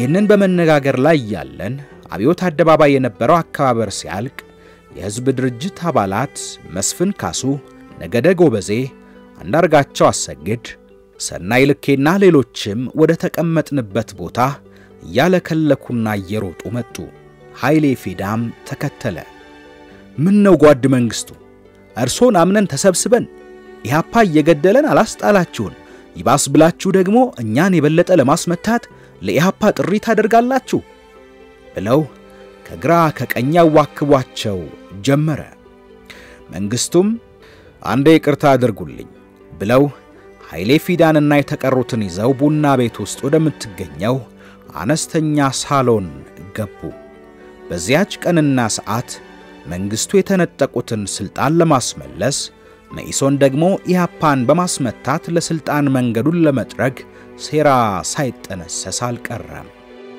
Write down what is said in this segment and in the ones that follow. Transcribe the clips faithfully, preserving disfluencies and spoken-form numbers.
ይህንን በመነጋገር ላይ ያለን አብዮት አደባባይ የነበረው አከባበር ሲያልቅ የህዝብ ድርጅት አባላት መስፍን ካሱ፣ ነገደ ጎበዜ፣ አንዳርጋቸው አሰግድ፣ ሰናይ ልኬና ሌሎችም ወደ ተቀመጥንበት ቦታ ያለከለኩና እየሮጡ መጡ። ኃይሌ ፊዳም ተከተለ። ምን ነው ጓድ መንግስቱ እርሶን አምነን ተሰብስበን ኢህአፓ እየገደለን አላስጣላችሁን ይባስ ብላችሁ ደግሞ እኛን የበለጠ ለማስመታት ለኢህአፓ ጥሪ ታደርጋላችሁ ብለው ከግራ ከቀኝ ያዋክቧቸው ጀመረ። መንግስቱም አንዴ ይቅርታ አድርጉልኝ ብለው ኃይሌ ፊዳንና የተቀሩትን ይዘው ቡና ቤት ውስጥ ወደምትገኘው አነስተኛ ሳሎን ገቡ። በዚያች ቀንና ሰዓት መንግስቱ የተነጠቁትን ስልጣን ለማስመለስ መኢሶን ደግሞ ኢህአፓን በማስመታት ለስልጣን መንገዱን ለመጥረግ ሴራ ሳይጠነሰስ አልቀረም።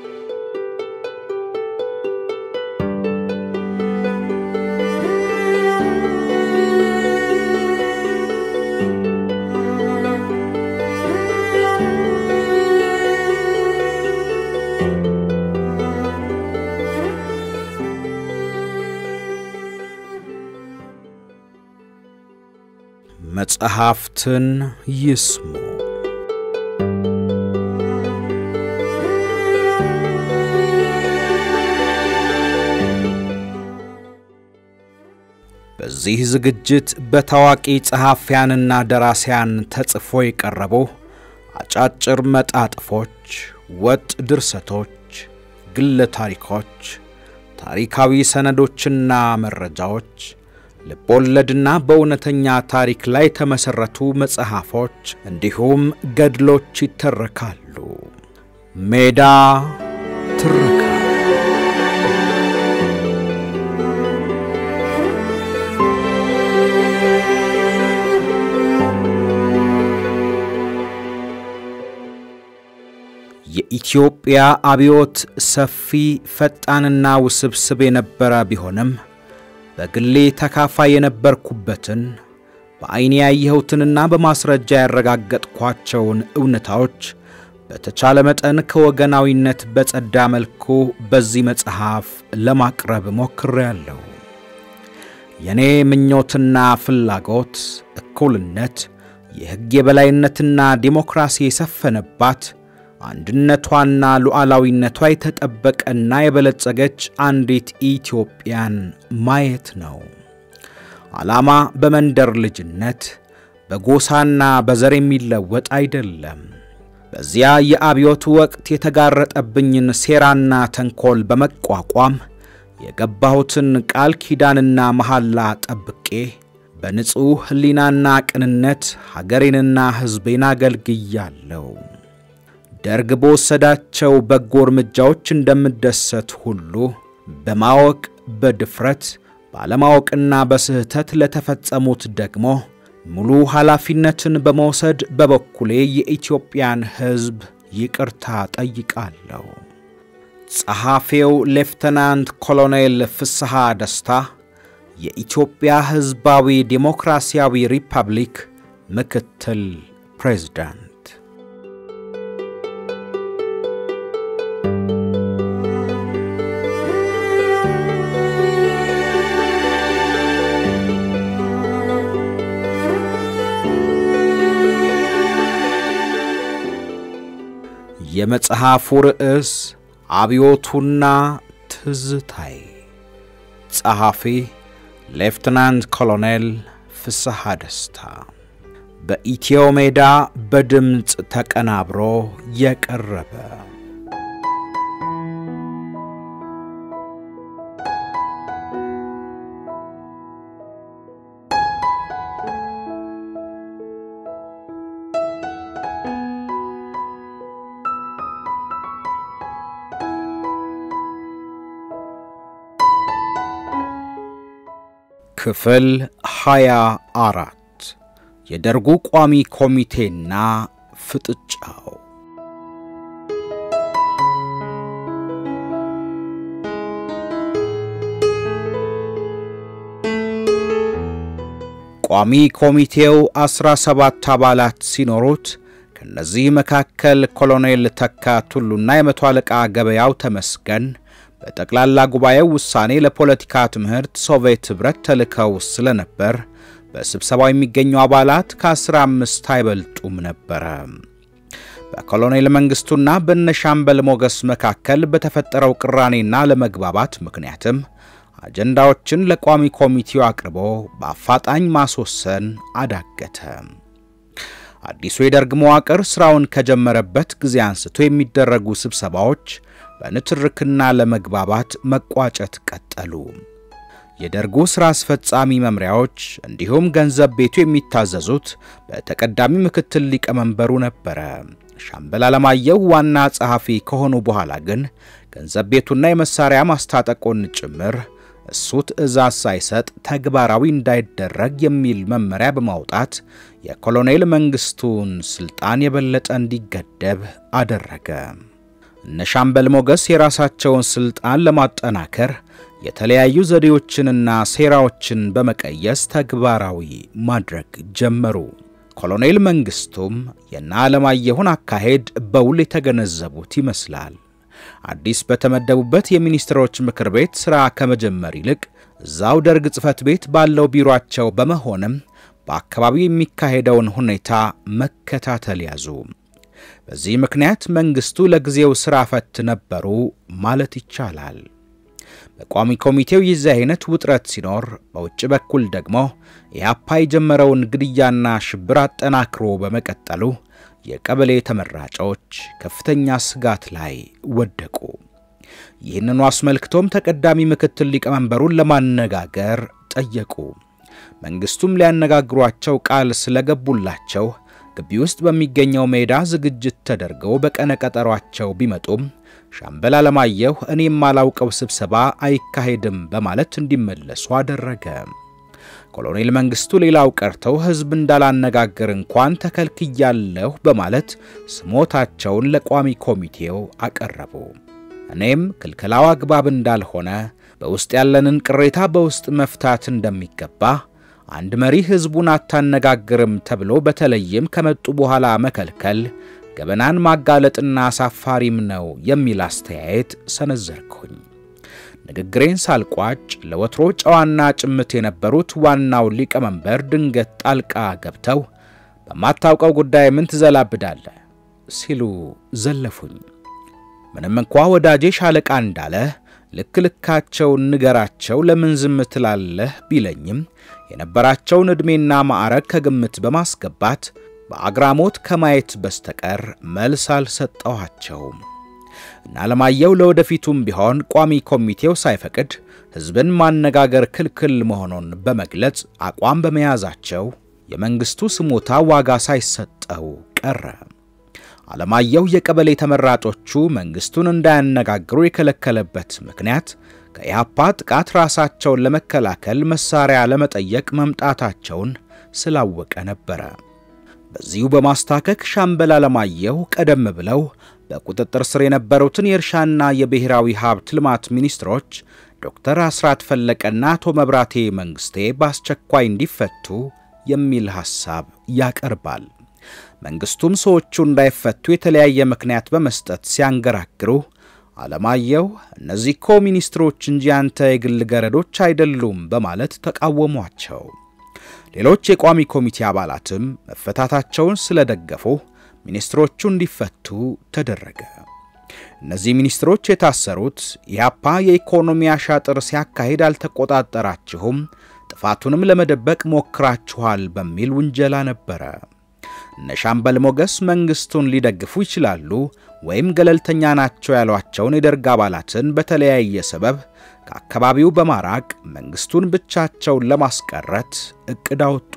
መጽሐፍትን ይስሙ። በዚህ ዝግጅት በታዋቂ ጸሐፊያንና ደራሲያን ተጽፎ የቀረቡ አጫጭር መጣጥፎች፣ ወጥ ድርሰቶች፣ ግለ ታሪኮች፣ ታሪካዊ ሰነዶችና መረጃዎች፣ ልቦለድና በእውነተኛ ታሪክ ላይ ተመሰረቱ መጽሐፎች እንዲሁም ገድሎች ይተረካሉ። ሜዳ ትረካ። የኢትዮጵያ አብዮት ሰፊ ፈጣንና ውስብስብ የነበረ ቢሆንም በግሌ ተካፋይ የነበርኩበትን በአይኔ ያየሁትንና በማስረጃ ያረጋገጥኳቸውን እውነታዎች በተቻለ መጠን ከወገናዊነት በጸዳ መልኩ በዚህ መጽሐፍ ለማቅረብ ሞክሬያለሁ። የኔ ምኞትና ፍላጎት እኩልነት፣ የሕግ የበላይነትና ዲሞክራሲ የሰፈነባት አንድነቷና ሉዓላዊነቷ የተጠበቀና የበለጸገች አንዲት ኢትዮጵያን ማየት ነው። ዓላማ በመንደር ልጅነት በጎሳና በዘር የሚለወጥ አይደለም። በዚያ የአብዮት ወቅት የተጋረጠብኝን ሴራና ተንኮል በመቋቋም የገባሁትን ቃል ኪዳንና መሐላ ጠብቄ በንጹህ ህሊናና ቅንነት ሀገሬንና ሕዝቤን አገልግያለሁ። ደርግ በወሰዳቸው በጎ እርምጃዎች እንደምደሰት ሁሉ በማወቅ በድፍረት ባለማወቅና በስህተት ለተፈጸሙት ደግሞ ሙሉ ኃላፊነትን በመውሰድ በበኩሌ የኢትዮጵያን ሕዝብ ይቅርታ ጠይቃለሁ። ጸሐፊው ሌፍተናንት ኮሎኔል ፍስሐ ደስታ፣ የኢትዮጵያ ሕዝባዊ ዲሞክራሲያዊ ሪፐብሊክ ምክትል ፕሬዝዳንት። የመጽሐፉ ርዕስ አብዮቱና ትዝታዬ። ጸሐፊ ሌፍተናንት ኮሎኔል ፍስሐ ደስታ። በኢትዮ ሜዳ በድምጽ ተቀናብሮ የቀረበ። ክፍል ሃያ አራት የደርጉ ቋሚ ኮሚቴና ፍጥጫው። ቋሚ ኮሚቴው አስራ ሰባት አባላት ሲኖሩት ከነዚህ መካከል ኮሎኔል ተካ ቱሉና የመቶ አለቃ ገበያው ተመስገን በጠቅላላ ጉባኤው ውሳኔ ለፖለቲካ ትምህርት ሶቪየት ህብረት ተልከው ስለነበር በስብሰባው የሚገኙ አባላት ከ15 አይበልጡም ነበር። በኮሎኔል መንግስቱና በነሻምበል ሞገስ መካከል በተፈጠረው ቅራኔና ለመግባባት ምክንያትም አጀንዳዎችን ለቋሚ ኮሚቴው አቅርቦ በአፋጣኝ ማስወሰን አዳገተ። አዲሱ የደርግ መዋቅር ስራውን ከጀመረበት ጊዜ አንስቶ የሚደረጉ ስብሰባዎች በንትርክና ለመግባባት መቋጨት ቀጠሉ። የደርጉ ስራ አስፈጻሚ መምሪያዎች እንዲሁም ገንዘብ ቤቱ የሚታዘዙት በተቀዳሚ ምክትል ሊቀመንበሩ ነበር። ሻምበል አለማየሁ ዋና ጸሐፊ ከሆኑ በኋላ ግን ገንዘብ ቤቱና የመሳሪያ ማስታጠቁን ጭምር እሱ ትዕዛዝ ሳይሰጥ ተግባራዊ እንዳይደረግ የሚል መመሪያ በማውጣት የኮሎኔል መንግስቱን ስልጣን የበለጠ እንዲገደብ አደረገ። እነ ሻምበል ሞገስ የራሳቸውን ስልጣን ለማጠናከር የተለያዩ ዘዴዎችንና ሴራዎችን በመቀየስ ተግባራዊ ማድረግ ጀመሩ። ኮሎኔል መንግስቱም የና አለማየሁን አካሄድ በውል የተገነዘቡት ይመስላል። አዲስ በተመደቡበት የሚኒስትሮች ምክር ቤት ስራ ከመጀመር ይልቅ እዛው ደርግ ጽፈት ቤት ባለው ቢሮአቸው በመሆንም በአካባቢው የሚካሄደውን ሁኔታ መከታተል ያዙ። በዚህ ምክንያት መንግስቱ ለጊዜው ስራ ፈት ነበሩ ማለት ይቻላል። በቋሚ ኮሚቴው የዚህ አይነት ውጥረት ሲኖር በውጭ በኩል ደግሞ ኢህአፓ የጀመረውን ግድያና ሽብር አጠናክሮ በመቀጠሉ የቀበሌ ተመራጮች ከፍተኛ ስጋት ላይ ወደቁ። ይህንኑ አስመልክቶም ተቀዳሚ ምክትል ሊቀመንበሩን ለማነጋገር ጠየቁ። መንግስቱም ሊያነጋግሯቸው ቃል ስለገቡላቸው ግቢ ውስጥ በሚገኘው ሜዳ ዝግጅት ተደርገው በቀነ ቀጠሯቸው ቢመጡም ሻምበል አለማየሁ እኔም ማላውቀው ስብሰባ አይካሄድም በማለት እንዲመለሱ አደረገ። ኮሎኔል መንግስቱ ሌላው ቀርተው ህዝብ እንዳላነጋገር እንኳን ተከልክያለሁ በማለት ስሞታቸውን ለቋሚ ኮሚቴው አቀረቡ። እኔም ክልከላው አግባብ እንዳልሆነ በውስጥ ያለንን ቅሬታ በውስጥ መፍታት እንደሚገባ አንድ መሪ ህዝቡን አታነጋግርም ተብሎ በተለይም ከመጡ በኋላ መከልከል ገበናን ማጋለጥና አሳፋሪም ነው የሚል አስተያየት ሰነዘርኩኝ። ንግግሬን ሳልቋጭ ለወትሮ ጨዋና ጭምት የነበሩት ዋናው ሊቀመንበር ድንገት ጣልቃ ገብተው በማታውቀው ጉዳይ ምን ትዘላብዳለህ ሲሉ ዘለፉኝ። ምንም እንኳን ወዳጄ ሻለቃ እንዳለ ልክ ልካቸው ንገራቸው ለምን ዝም ትላለህ ቢለኝም የነበራቸውን እድሜና ማዕረግ ከግምት በማስገባት በአግራሞት ከማየት በስተቀር መልስ አልሰጠዋቸውም። እና አለማየሁ ለወደፊቱም ቢሆን ቋሚ ኮሚቴው ሳይፈቅድ ህዝብን ማነጋገር ክልክል መሆኑን በመግለጽ አቋም በመያዛቸው የመንግስቱ ስሞታ ዋጋ ሳይሰጠው ቀረ። አለማየሁ የቀበሌ ተመራጮቹ መንግስቱን እንዳያነጋግሩ የከለከለበት ምክንያት ከኢህአፓ ጥቃት ራሳቸውን ለመከላከል መሳሪያ ለመጠየቅ መምጣታቸውን ስላወቀ ነበር። በዚሁ በማስታከክ ሻምበል አለማየሁ ቀደም ብለው በቁጥጥር ስር የነበሩትን የእርሻና የብሔራዊ ሀብት ልማት ሚኒስትሮች ዶክተር አስራት ፈለቀና አቶ መብራቴ መንግስቴ በአስቸኳይ እንዲፈቱ የሚል ሐሳብ ያቀርባል። መንግስቱም ሰዎቹ እንዳይፈቱ የተለያየ ምክንያት በመስጠት ሲያንገራግሩ አለማየሁ እነዚህ ኮ ሚኒስትሮች እንጂ አንተ የግል ገረዶች አይደሉም በማለት ተቃወሟቸው። ሌሎች የቋሚ ኮሚቴ አባላትም መፈታታቸውን ስለደገፉ ሚኒስትሮቹ እንዲፈቱ ተደረገ። እነዚህ ሚኒስትሮች የታሰሩት ኢህአፓ የኢኮኖሚ አሻጥር ሲያካሂድ አልተቆጣጠራችሁም፣ ጥፋቱንም ለመደበቅ ሞክራችኋል በሚል ውንጀላ ነበር። እነ ሻምበል ሞገስ መንግስቱን ሊደግፉ ይችላሉ ወይም ገለልተኛ ናቸው ያሏቸውን የደርግ አባላትን በተለያየ ሰበብ ከአካባቢው በማራቅ መንግስቱን ብቻቸውን ለማስቀረት እቅድ አወጡ።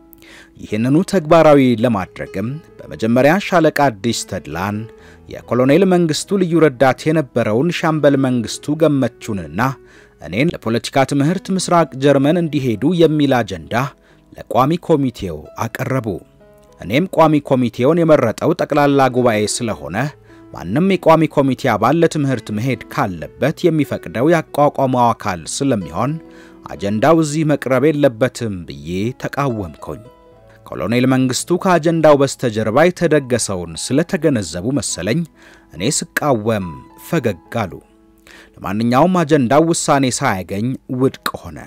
ይህንኑ ተግባራዊ ለማድረግም በመጀመሪያ ሻለቃ አዲስ ተድላን የኮሎኔል መንግስቱ ልዩ ረዳት የነበረውን ሻምበል መንግስቱ ገመቹንና እኔን ለፖለቲካ ትምህርት ምስራቅ ጀርመን እንዲሄዱ የሚል አጀንዳ ለቋሚ ኮሚቴው አቀረቡ። እኔም ቋሚ ኮሚቴውን የመረጠው ጠቅላላ ጉባኤ ስለሆነ ማንንም የቋሚ ኮሚቴ አባል ለትምህርት መሄድ ካለበት የሚፈቅደው ያቋቋመው አካል ስለሚሆን አጀንዳው እዚህ መቅረብ የለበትም ብዬ ተቃወምኩኝ። ኮሎኔል መንግስቱ ከአጀንዳው በስተጀርባ የተደገሰውን ስለተገነዘቡ መሰለኝ እኔ ስቃወም ፈገግ አሉ። ለማንኛውም አጀንዳው ውሳኔ ሳያገኝ ውድቅ ሆነ።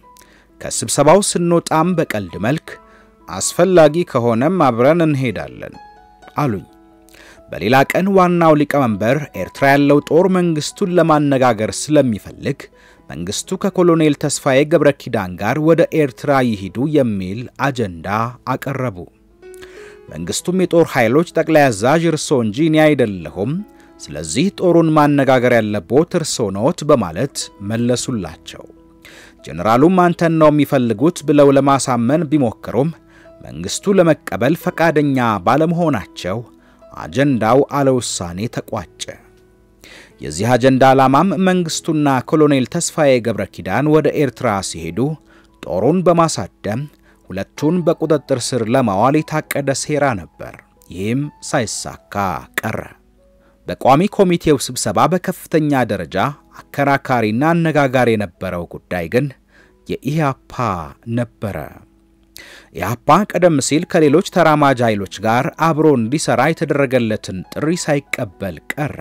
ከስብሰባው ስንወጣም በቀልድ መልክ አስፈላጊ ከሆነም አብረን እንሄዳለን አሉኝ። በሌላ ቀን ዋናው ሊቀመንበር ኤርትራ ያለው ጦር መንግስቱን ለማነጋገር ስለሚፈልግ መንግስቱ ከኮሎኔል ተስፋዬ ገብረኪዳን ጋር ወደ ኤርትራ ይሄዱ የሚል አጀንዳ አቀረቡ። መንግስቱም የጦር ኃይሎች ጠቅላይ አዛዥ እርሶ እንጂ እኔ አይደለሁም፣ ስለዚህ ጦሩን ማነጋገር ያለቦት እርሶ ነዎት በማለት መለሱላቸው። ጀነራሉም አንተን ነው የሚፈልጉት ብለው ለማሳመን ቢሞክሩም መንግስቱ ለመቀበል ፈቃደኛ ባለመሆናቸው አጀንዳው አለውሳኔ ተቋጨ። የዚህ አጀንዳ ዓላማም መንግስቱና ኮሎኔል ተስፋዬ ገብረኪዳን ወደ ኤርትራ ሲሄዱ ጦሩን በማሳደም ሁለቱን በቁጥጥር ስር ለማዋል የታቀደ ሴራ ነበር። ይህም ሳይሳካ ቀረ። በቋሚ ኮሚቴው ስብሰባ በከፍተኛ ደረጃ አከራካሪና አነጋጋሪ የነበረው ጉዳይ ግን የኢህአፓ ነበረ። ኢህአፓ ቀደም ሲል ከሌሎች ተራማጅ ኃይሎች ጋር አብሮ እንዲሰራ የተደረገለትን ጥሪ ሳይቀበል ቀረ።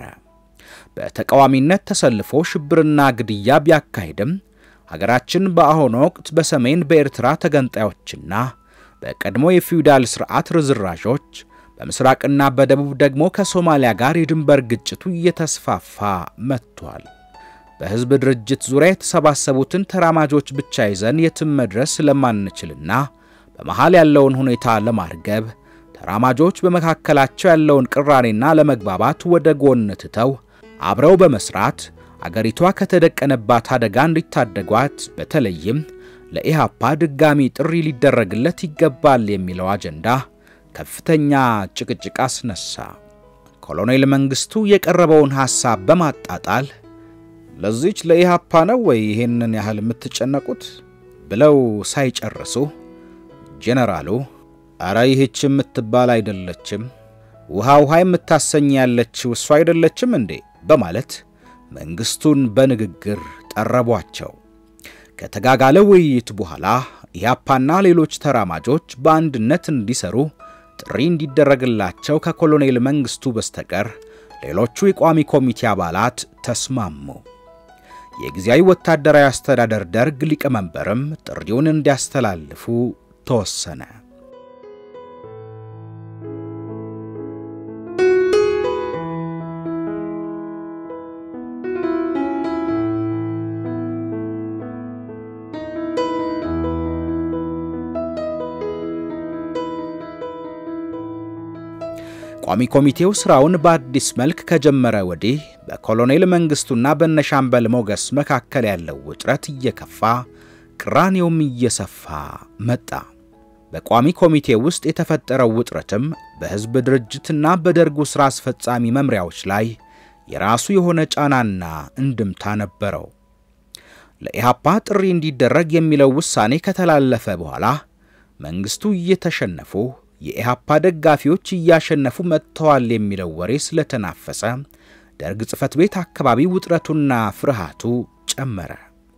በተቃዋሚነት ተሰልፎ ሽብርና ግድያ ቢያካሂድም ሀገራችን በአሁኑ ወቅት በሰሜን በኤርትራ ተገንጣዮችና በቀድሞ የፊውዳል ስርዓት ርዝራዦች በምስራቅና በደቡብ ደግሞ ከሶማሊያ ጋር የድንበር ግጭቱ እየተስፋፋ መጥቷል። በህዝብ ድርጅት ዙሪያ የተሰባሰቡትን ተራማጆች ብቻ ይዘን የትም መድረስ ለማንችልና በመሃል ያለውን ሁኔታ ለማርገብ ተራማጆች በመካከላቸው ያለውን ቅራኔና ለመግባባት ወደ ጎን ትተው አብረው በመስራት አገሪቷ ከተደቀነባት አደጋ እንዲታደጓት በተለይም ለኢህአፓ ድጋሚ ጥሪ ሊደረግለት ይገባል የሚለው አጀንዳ ከፍተኛ ጭቅጭቅ አስነሳ። ኮሎኔል መንግስቱ የቀረበውን ሐሳብ በማጣጣል ለዚች ለኢህአፓ ነው ወይ ይሄንን ያህል የምትጨነቁት ብለው ሳይጨርሱ ጀነራሉ አራ ይህች የምትባል አይደለችም፣ ውሃ ውሃ የምታሰኝ ያለችው እሷ አይደለችም እንዴ በማለት መንግስቱን በንግግር ጠረቧቸው። ከተጋጋለ ውይይት በኋላ ኢህአፓና ሌሎች ተራማጆች በአንድነት እንዲሰሩ ጥሪ እንዲደረግላቸው ከኮሎኔል መንግስቱ በስተቀር ሌሎቹ የቋሚ ኮሚቴ አባላት ተስማሙ። የጊዜያዊ ወታደራዊ አስተዳደር ደርግ ሊቀመንበርም ጥሪውን እንዲያስተላልፉ ተወሰነ። ቋሚ ኮሚቴው ስራውን በአዲስ መልክ ከጀመረ ወዲህ በኮሎኔል መንግስቱና በነሻምበል ሞገስ መካከል ያለው ውጥረት እየከፋ ቅራኔውም እየሰፋ መጣ። በቋሚ ኮሚቴው ውስጥ የተፈጠረው ውጥረትም በህዝብ ድርጅትና በደርጉ ስራ አስፈጻሚ መምሪያዎች ላይ የራሱ የሆነ ጫናና እንድምታ ነበረው። ለኢህአፓ ጥሪ እንዲደረግ የሚለው ውሳኔ ከተላለፈ በኋላ መንግስቱ እየተሸነፉ የኢህአፓ ደጋፊዎች እያሸነፉ መጥተዋል የሚለው ወሬ ስለተናፈሰ ደርግ ጽፈት ቤት አካባቢ ውጥረቱና ፍርሃቱ ጨመረ።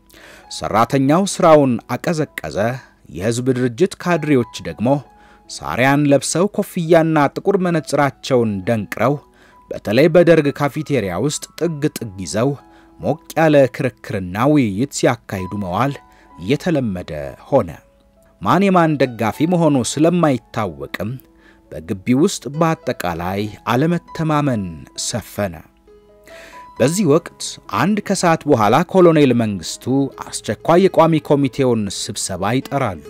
ሰራተኛው ስራውን አቀዘቀዘ። የህዝብ ድርጅት ካድሬዎች ደግሞ ሳሪያን ለብሰው ኮፍያና ጥቁር መነጽራቸውን ደንቅረው በተለይ በደርግ ካፌቴሪያ ውስጥ ጥግ ጥግ ይዘው ሞቅ ያለ ክርክርና ውይይት ሲያካሂዱ መዋል እየተለመደ ሆነ። ማን የማን ደጋፊ መሆኑ ስለማይታወቅም በግቢ ውስጥ በአጠቃላይ አለመተማመን ሰፈነ። በዚህ ወቅት አንድ ከሰዓት በኋላ ኮሎኔል መንግስቱ አስቸኳይ የቋሚ ኮሚቴውን ስብሰባ ይጠራሉ።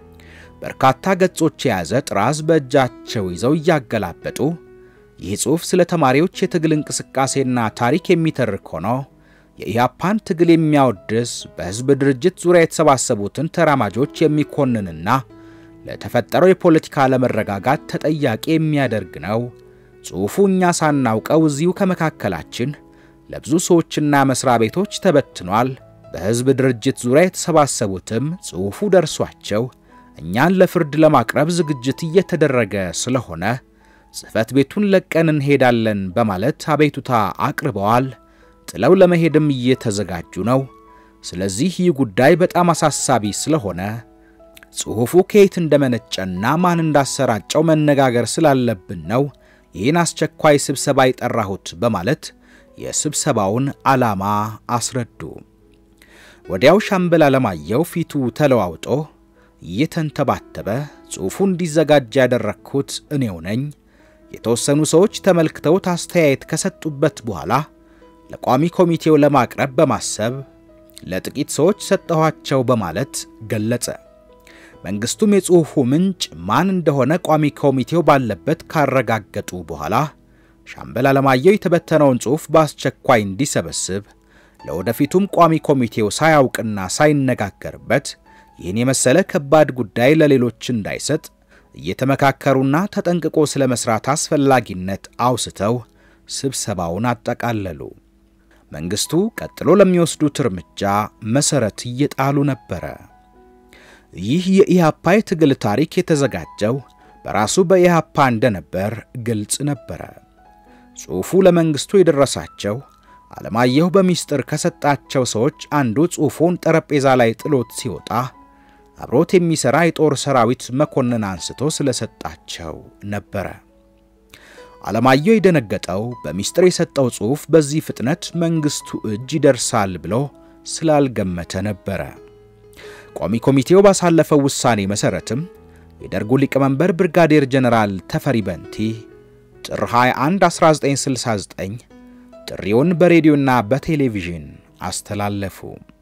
በርካታ ገጾች የያዘ ጥራዝ በእጃቸው ይዘው ያገላበጡ ይህ ጽሑፍ ስለ ተማሪዎች የትግል እንቅስቃሴና ታሪክ የሚተርክ ሆኖ የኢህአፓን ትግል የሚያወድስ በህዝብ ድርጅት ዙሪያ የተሰባሰቡትን ተራማጆች የሚኮንንና ለተፈጠረው የፖለቲካ ለመረጋጋት ተጠያቂ የሚያደርግ ነው። ጽሑፉ እኛ ሳናውቀው እዚሁ ከመካከላችን ለብዙ ሰዎችና መስሪያ ቤቶች ተበትኗል። በህዝብ ድርጅት ዙሪያ የተሰባሰቡትም ጽሑፉ ደርሷቸው እኛን ለፍርድ ለማቅረብ ዝግጅት እየተደረገ ስለሆነ ጽፈት ቤቱን ለቀን እንሄዳለን በማለት አቤቱታ አቅርበዋል። ጥለው ለመሄድም እየተዘጋጁ ነው። ስለዚህ ይህ ጉዳይ በጣም አሳሳቢ ስለሆነ ጽሑፉ ከየት እንደመነጨና ማን እንዳሰራጨው መነጋገር ስላለብን ነው ይህን አስቸኳይ ስብሰባ ይጠራሁት በማለት የስብሰባውን ዓላማ አስረዱ። ወዲያው ሻምበል አለማየሁ ፊቱ ተለዋውጦ እየተንተባተበ ጽሑፉ እንዲዘጋጅ ያደረኩት እኔው ነኝ፣ የተወሰኑ ሰዎች ተመልክተው አስተያየት ከሰጡበት በኋላ ለቋሚ ኮሚቴው ለማቅረብ በማሰብ ለጥቂት ሰዎች ሰጠኋቸው በማለት ገለጸ። መንግስቱም የጽሑፉ ምንጭ ማን እንደሆነ ቋሚ ኮሚቴው ባለበት ካረጋገጡ በኋላ ሻምበል አለማየሁ የተበተነውን ጽሑፍ በአስቸኳይ እንዲሰበስብ ለወደፊቱም ቋሚ ኮሚቴው ሳያውቅና ሳይነጋገርበት ይህን የመሰለ ከባድ ጉዳይ ለሌሎች እንዳይሰጥ እየተመካከሩና ተጠንቅቆ ስለመስራት አስፈላጊነት አውስተው ስብሰባውን አጠቃለሉ። መንግስቱ ቀጥሎ ለሚወስዱት እርምጃ መሰረት እየጣሉ ነበር። ይህ የኢሃፓ ትግል ታሪክ የተዘጋጀው በራሱ በኢሃፓ እንደነበር ግልጽ ነበር። ጽሑፉ ለመንግስቱ የደረሳቸው አለማየሁ በሚስጥር ከሰጣቸው ሰዎች አንዱ ጽሑፉን ጠረጴዛ ላይ ጥሎት ሲወጣ አብሮት የሚሰራ የጦር ሰራዊት መኮንን አንስቶ ስለሰጣቸው ነበር። አለማየሁ የደነገጠው በሚስጥር የሰጠው ጽሑፍ በዚህ ፍጥነት መንግስቱ እጅ ይደርሳል ብሎ ስላልገመተ ነበር። ቋሚ ኮሚቴው ባሳለፈው ውሳኔ መሰረትም የደርጉ ሊቀመንበር ብርጋዴር ጀነራል ተፈሪ በንቲ ጥር ሃያ አንድ አስራ ዘጠኝ ስልሳ ዘጠኝ ጥሪውን በሬዲዮና በቴሌቪዥን አስተላለፉ።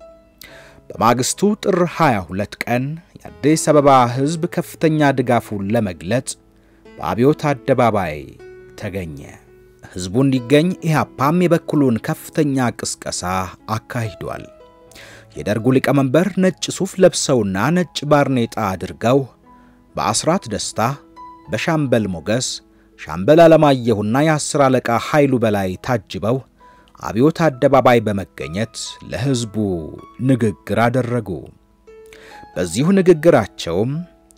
በማግስቱ ጥር ሃያ ሁለት ቀን የአዲስ አበባ ህዝብ ከፍተኛ ድጋፉን ለመግለጽ በአብዮት አደባባይ ተገኘ። ህዝቡ እንዲገኝ ኢሃፓም የበኩሉን ከፍተኛ ቅስቀሳ አካሂዷል። የደርጉ ሊቀመንበር ነጭ ሱፍ ለብሰውና ነጭ ባርኔጣ አድርገው በአስራት ደስታ በሻምበል ሞገስ ሻምበል አለማየሁና የአስር አለቃ ኃይሉ በላይ ታጅበው አብዮት አደባባይ በመገኘት ለህዝቡ ንግግር አደረጉ። በዚሁ ንግግራቸውም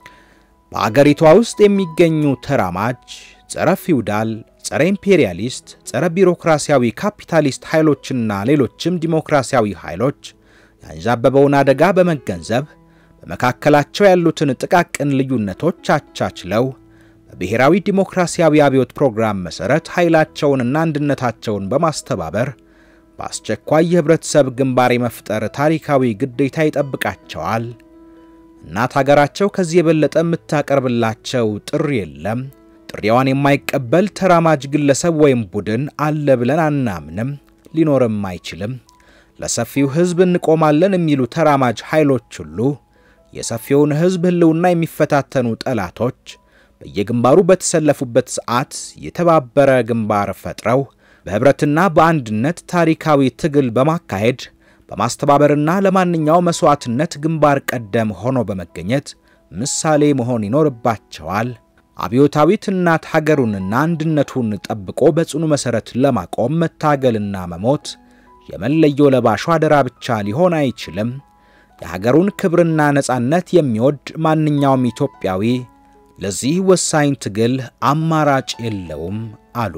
በአገሪቷ ውስጥ የሚገኙ ተራማጅ ጸረ ፊውዳል፣ ጸረ ኢምፔሪያሊስት፣ ጸረ ቢሮክራሲያዊ ካፒታሊስት ኃይሎችና ሌሎችም ዲሞክራሲያዊ ኃይሎች ያንዣበበውን አደጋ በመገንዘብ በመካከላቸው ያሉትን ጥቃቅን ልዩነቶች አቻችለው በብሔራዊ ዲሞክራሲያዊ አብዮት ፕሮግራም መሰረት ኃይላቸውንና አንድነታቸውን በማስተባበር በአስቸኳይ የህብረተሰብ ግንባር መፍጠር ታሪካዊ ግዴታ ይጠብቃቸዋል። እናት ሀገራቸው ከዚህ የበለጠ የምታቀርብላቸው ጥሪ የለም። ጥሪዋን የማይቀበል ተራማጅ ግለሰብ ወይም ቡድን አለ ብለን አናምንም፣ ሊኖርም አይችልም። ለሰፊው ህዝብ እንቆማለን የሚሉ ተራማጅ ኃይሎች ሁሉ የሰፊውን ህዝብ ህልውና የሚፈታተኑ ጠላቶች በየግንባሩ በተሰለፉበት ሰዓት የተባበረ ግንባር ፈጥረው በህብረትና በአንድነት ታሪካዊ ትግል በማካሄድ በማስተባበርና ለማንኛው መስዋዕትነት ግንባር ቀደም ሆኖ በመገኘት ምሳሌ መሆን ይኖርባቸዋል። አብዮታዊት እናት ሀገሩንና አንድነቱን ጠብቆ በጽኑ መሰረት ለማቆም መታገልና መሞት የመለዮ ለባሹ አደራ ብቻ ሊሆን አይችልም። የሀገሩን ክብርና ነጻነት የሚወድ ማንኛውም ኢትዮጵያዊ ለዚህ ወሳኝ ትግል አማራጭ የለውም አሉ።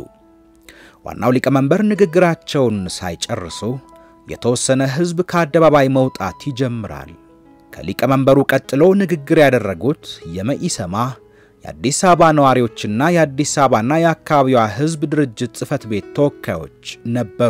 ዋናው ሊቀመንበር ንግግራቸውን ሳይጨርሱ የተወሰነ ህዝብ ከአደባባይ መውጣት ይጀምራል። ከሊቀመንበሩ ቀጥሎ ንግግር ያደረጉት የመኢሰማ የአዲስ አበባ ነዋሪዎችና የአዲስ አበባና የአካባቢዋ ህዝብ ድርጅት ጽፈት ቤት ተወካዮች ነበሩ።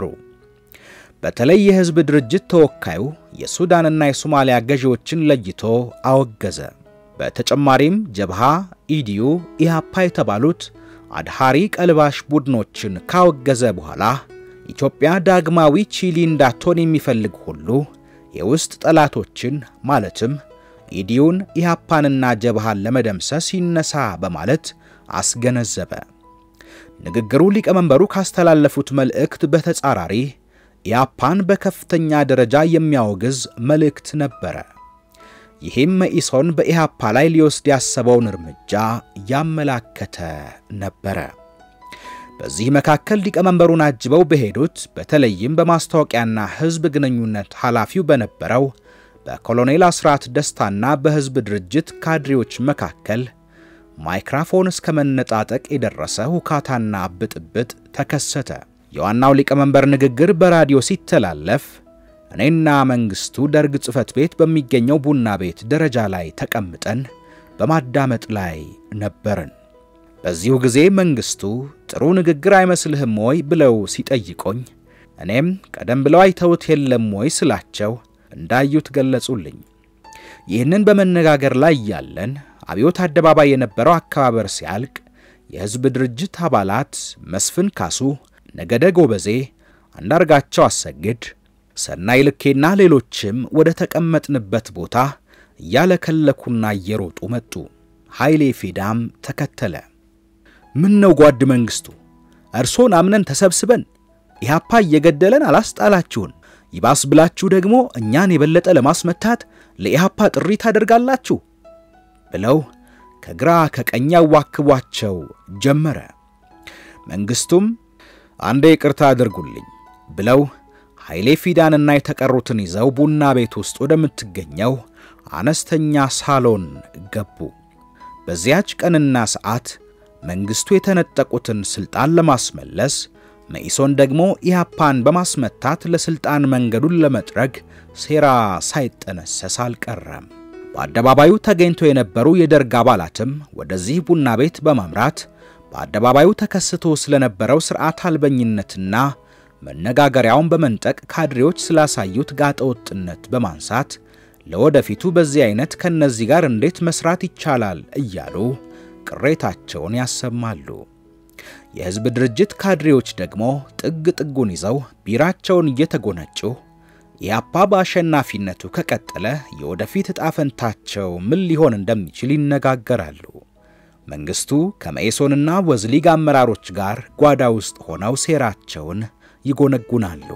በተለይ የህዝብ ድርጅት ተወካዩ የሱዳንና የሶማሊያ ገዢዎችን ለይቶ አወገዘ። በተጨማሪም ጀብሃ፣ ኢዲዩ፣ ኢሃፓ የተባሉት አድሃሪ ቀልባሽ ቡድኖችን ካወገዘ በኋላ ኢትዮጵያ ዳግማዊ ቺሊ እንዳትሆን የሚፈልግ ሁሉ የውስጥ ጠላቶችን ማለትም ኢዲዩን፣ ኢሃፓንና ጀብሃን ለመደምሰስ ይነሳ በማለት አስገነዘበ። ንግግሩ ሊቀመንበሩ ካስተላለፉት መልእክት በተጻራሪ ኢሃፓን በከፍተኛ ደረጃ የሚያወግዝ መልእክት ነበር። ይህም መኢሶን በኢሃፓ ላይ ሊወስድ ያሰበውን እርምጃ ያመላከተ ነበር። በዚህ መካከል ሊቀመንበሩን አጅበው በሄዱት በተለይም በማስታወቂያና ህዝብ ግንኙነት ኃላፊው በነበረው በኮሎኔል አስራት ደስታና በህዝብ ድርጅት ካድሬዎች መካከል ማይክሮፎን እስከ መነጣጠቅ የደረሰ ሁካታና ብጥብጥ ተከሰተ። የዋናው ሊቀመንበር ንግግር በራዲዮ ሲተላለፍ እኔና መንግስቱ ደርግ ጽፈት ቤት በሚገኘው ቡና ቤት ደረጃ ላይ ተቀምጠን በማዳመጥ ላይ ነበርን። በዚሁ ጊዜ መንግስቱ ጥሩ ንግግር አይመስልህም ወይ ብለው ሲጠይቁኝ እኔም ቀደም ብለው አይተውት የለም ወይ ስላቸው እንዳዩት ገለጹልኝ። ይህንን በመነጋገር ላይ ያለን አብዮት አደባባይ የነበረው አካባበር ሲያልቅ የህዝብ ድርጅት አባላት መስፍን ካሱ፣ ነገደ ጎበዜ፣ አንዳርጋቸው አሰግድ፣ ሰናይ ልኬና ሌሎችም ወደ ተቀመጥንበት ቦታ ያለከለኩና እየሮጡ መጡ። ኃይሌ ፊዳም ተከተለ። ምን ነው ጓድ መንግስቱ እርሶን አምነን ተሰብስበን ኢህአፓ እየገደለን አላስጣላችሁን ይባስ ብላችሁ ደግሞ እኛን የበለጠ ለማስመታት ለኢህአፓ ጥሪ ታደርጋላችሁ ብለው ከግራ ከቀኝ ያዋክቧቸው ጀመረ። መንግስቱም አንዴ ይቅርታ አድርጉልኝ ብለው ኃይሌ ፊዳንና የተቀሩትን ይዘው ቡና ቤት ውስጥ ወደምትገኘው አነስተኛ ሳሎን ገቡ። በዚያች ቀንና ሰዓት መንግስቱ የተነጠቁትን ስልጣን ለማስመለስ መኢሶን ደግሞ ኢህአፓን በማስመታት ለስልጣን መንገዱን ለመጥረግ ሴራ ሳይጠነሰስ አልቀረም። በአደባባዩ ተገኝቶ የነበሩ የደርግ አባላትም ወደዚህ ቡና ቤት በማምራት በአደባባዩ ተከስቶ ስለነበረው ስርዓት አልበኝነትና መነጋገሪያውን በመንጠቅ ካድሬዎች ስላሳዩት ጋጠወጥነት በማንሳት ለወደፊቱ በዚህ አይነት ከነዚህ ጋር እንዴት መስራት ይቻላል እያሉ ቅሬታቸውን ያሰማሉ። የህዝብ ድርጅት ካድሬዎች ደግሞ ጥግ ጥጉን ይዘው ቢራቸውን እየተጎነጩ ኢህአፓ በአሸናፊነቱ ከቀጠለ የወደፊት ጣፈንታቸው ምን ሊሆን እንደሚችል ይነጋገራሉ። መንግስቱ ከመኢሶንና ወዝሊግ አመራሮች ጋር ጓዳ ውስጥ ሆነው ሴራቸውን ይጎነጉናሉ።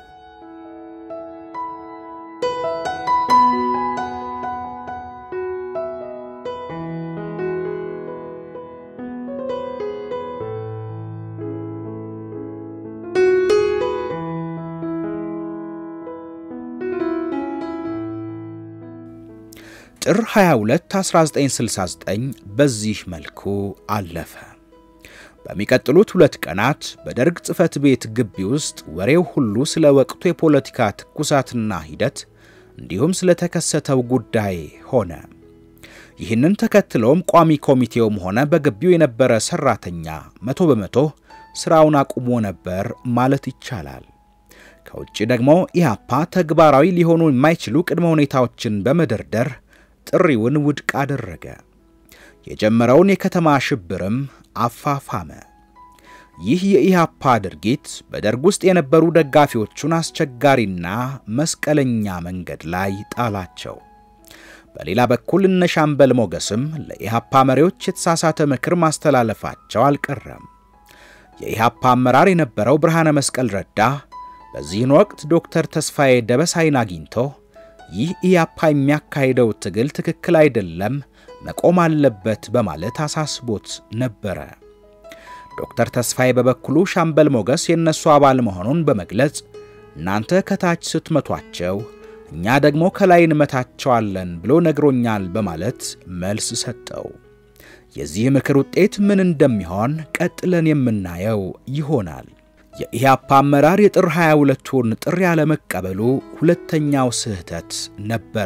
ጥር ሃያ ሁለት አስራ ዘጠኝ ስልሳ ዘጠኝ በዚህ መልኩ አለፈ። በሚቀጥሉት ሁለት ቀናት በደርግ ጽፈት ቤት ግቢ ውስጥ ወሬው ሁሉ ስለ ወቅቱ የፖለቲካ ትኩሳትና ሂደት እንዲሁም ስለ ተከሰተው ጉዳይ ሆነ። ይህንን ተከትሎም ቋሚ ኮሚቴውም ሆነ በግቢው የነበረ ሰራተኛ መቶ በመቶ ስራውን አቁሞ ነበር ማለት ይቻላል። ከውጪ ደግሞ ኢህአፓ ተግባራዊ ሊሆኑ የማይችሉ ቅድመ ሁኔታዎችን በመደርደር ጥሪውን ውድቅ አደረገ። የጀመረውን የከተማ ሽብርም አፋፋመ። ይህ የኢህአፓ ድርጊት በደርግ ውስጥ የነበሩ ደጋፊዎቹን አስቸጋሪና መስቀለኛ መንገድ ላይ ጣላቸው። በሌላ በኩል እነ ሻምበል ሞገስም ለኢህአፓ መሪዎች የተሳሳተ ምክር ማስተላለፋቸው አልቀረም። የኢህአፓ አመራር የነበረው ብርሃነ መስቀል ረዳ በዚህን ወቅት ዶክተር ተስፋዬ ደበሳይን አግኝቶ ይህ ኢህአፓ የሚያካሂደው ትግል ትክክል አይደለም፣ መቆም አለበት በማለት አሳስቦት ነበር። ዶክተር ተስፋዬ በበኩሉ ሻምበል ሞገስ የነሱ አባል መሆኑን በመግለጽ እናንተ ከታች ስትመቷቸው እኛ ደግሞ ከላይ እንመታቸዋለን ብሎ ነግሮኛል በማለት መልስ ሰጠው። የዚህ ምክር ውጤት ምን እንደሚሆን ቀጥለን የምናየው ይሆናል። የኢህአፓ አመራር የጥር ሃያ ሁለቱን ጥሪ ያለ መቀበሉ ሁለተኛው ስህተት ነበር።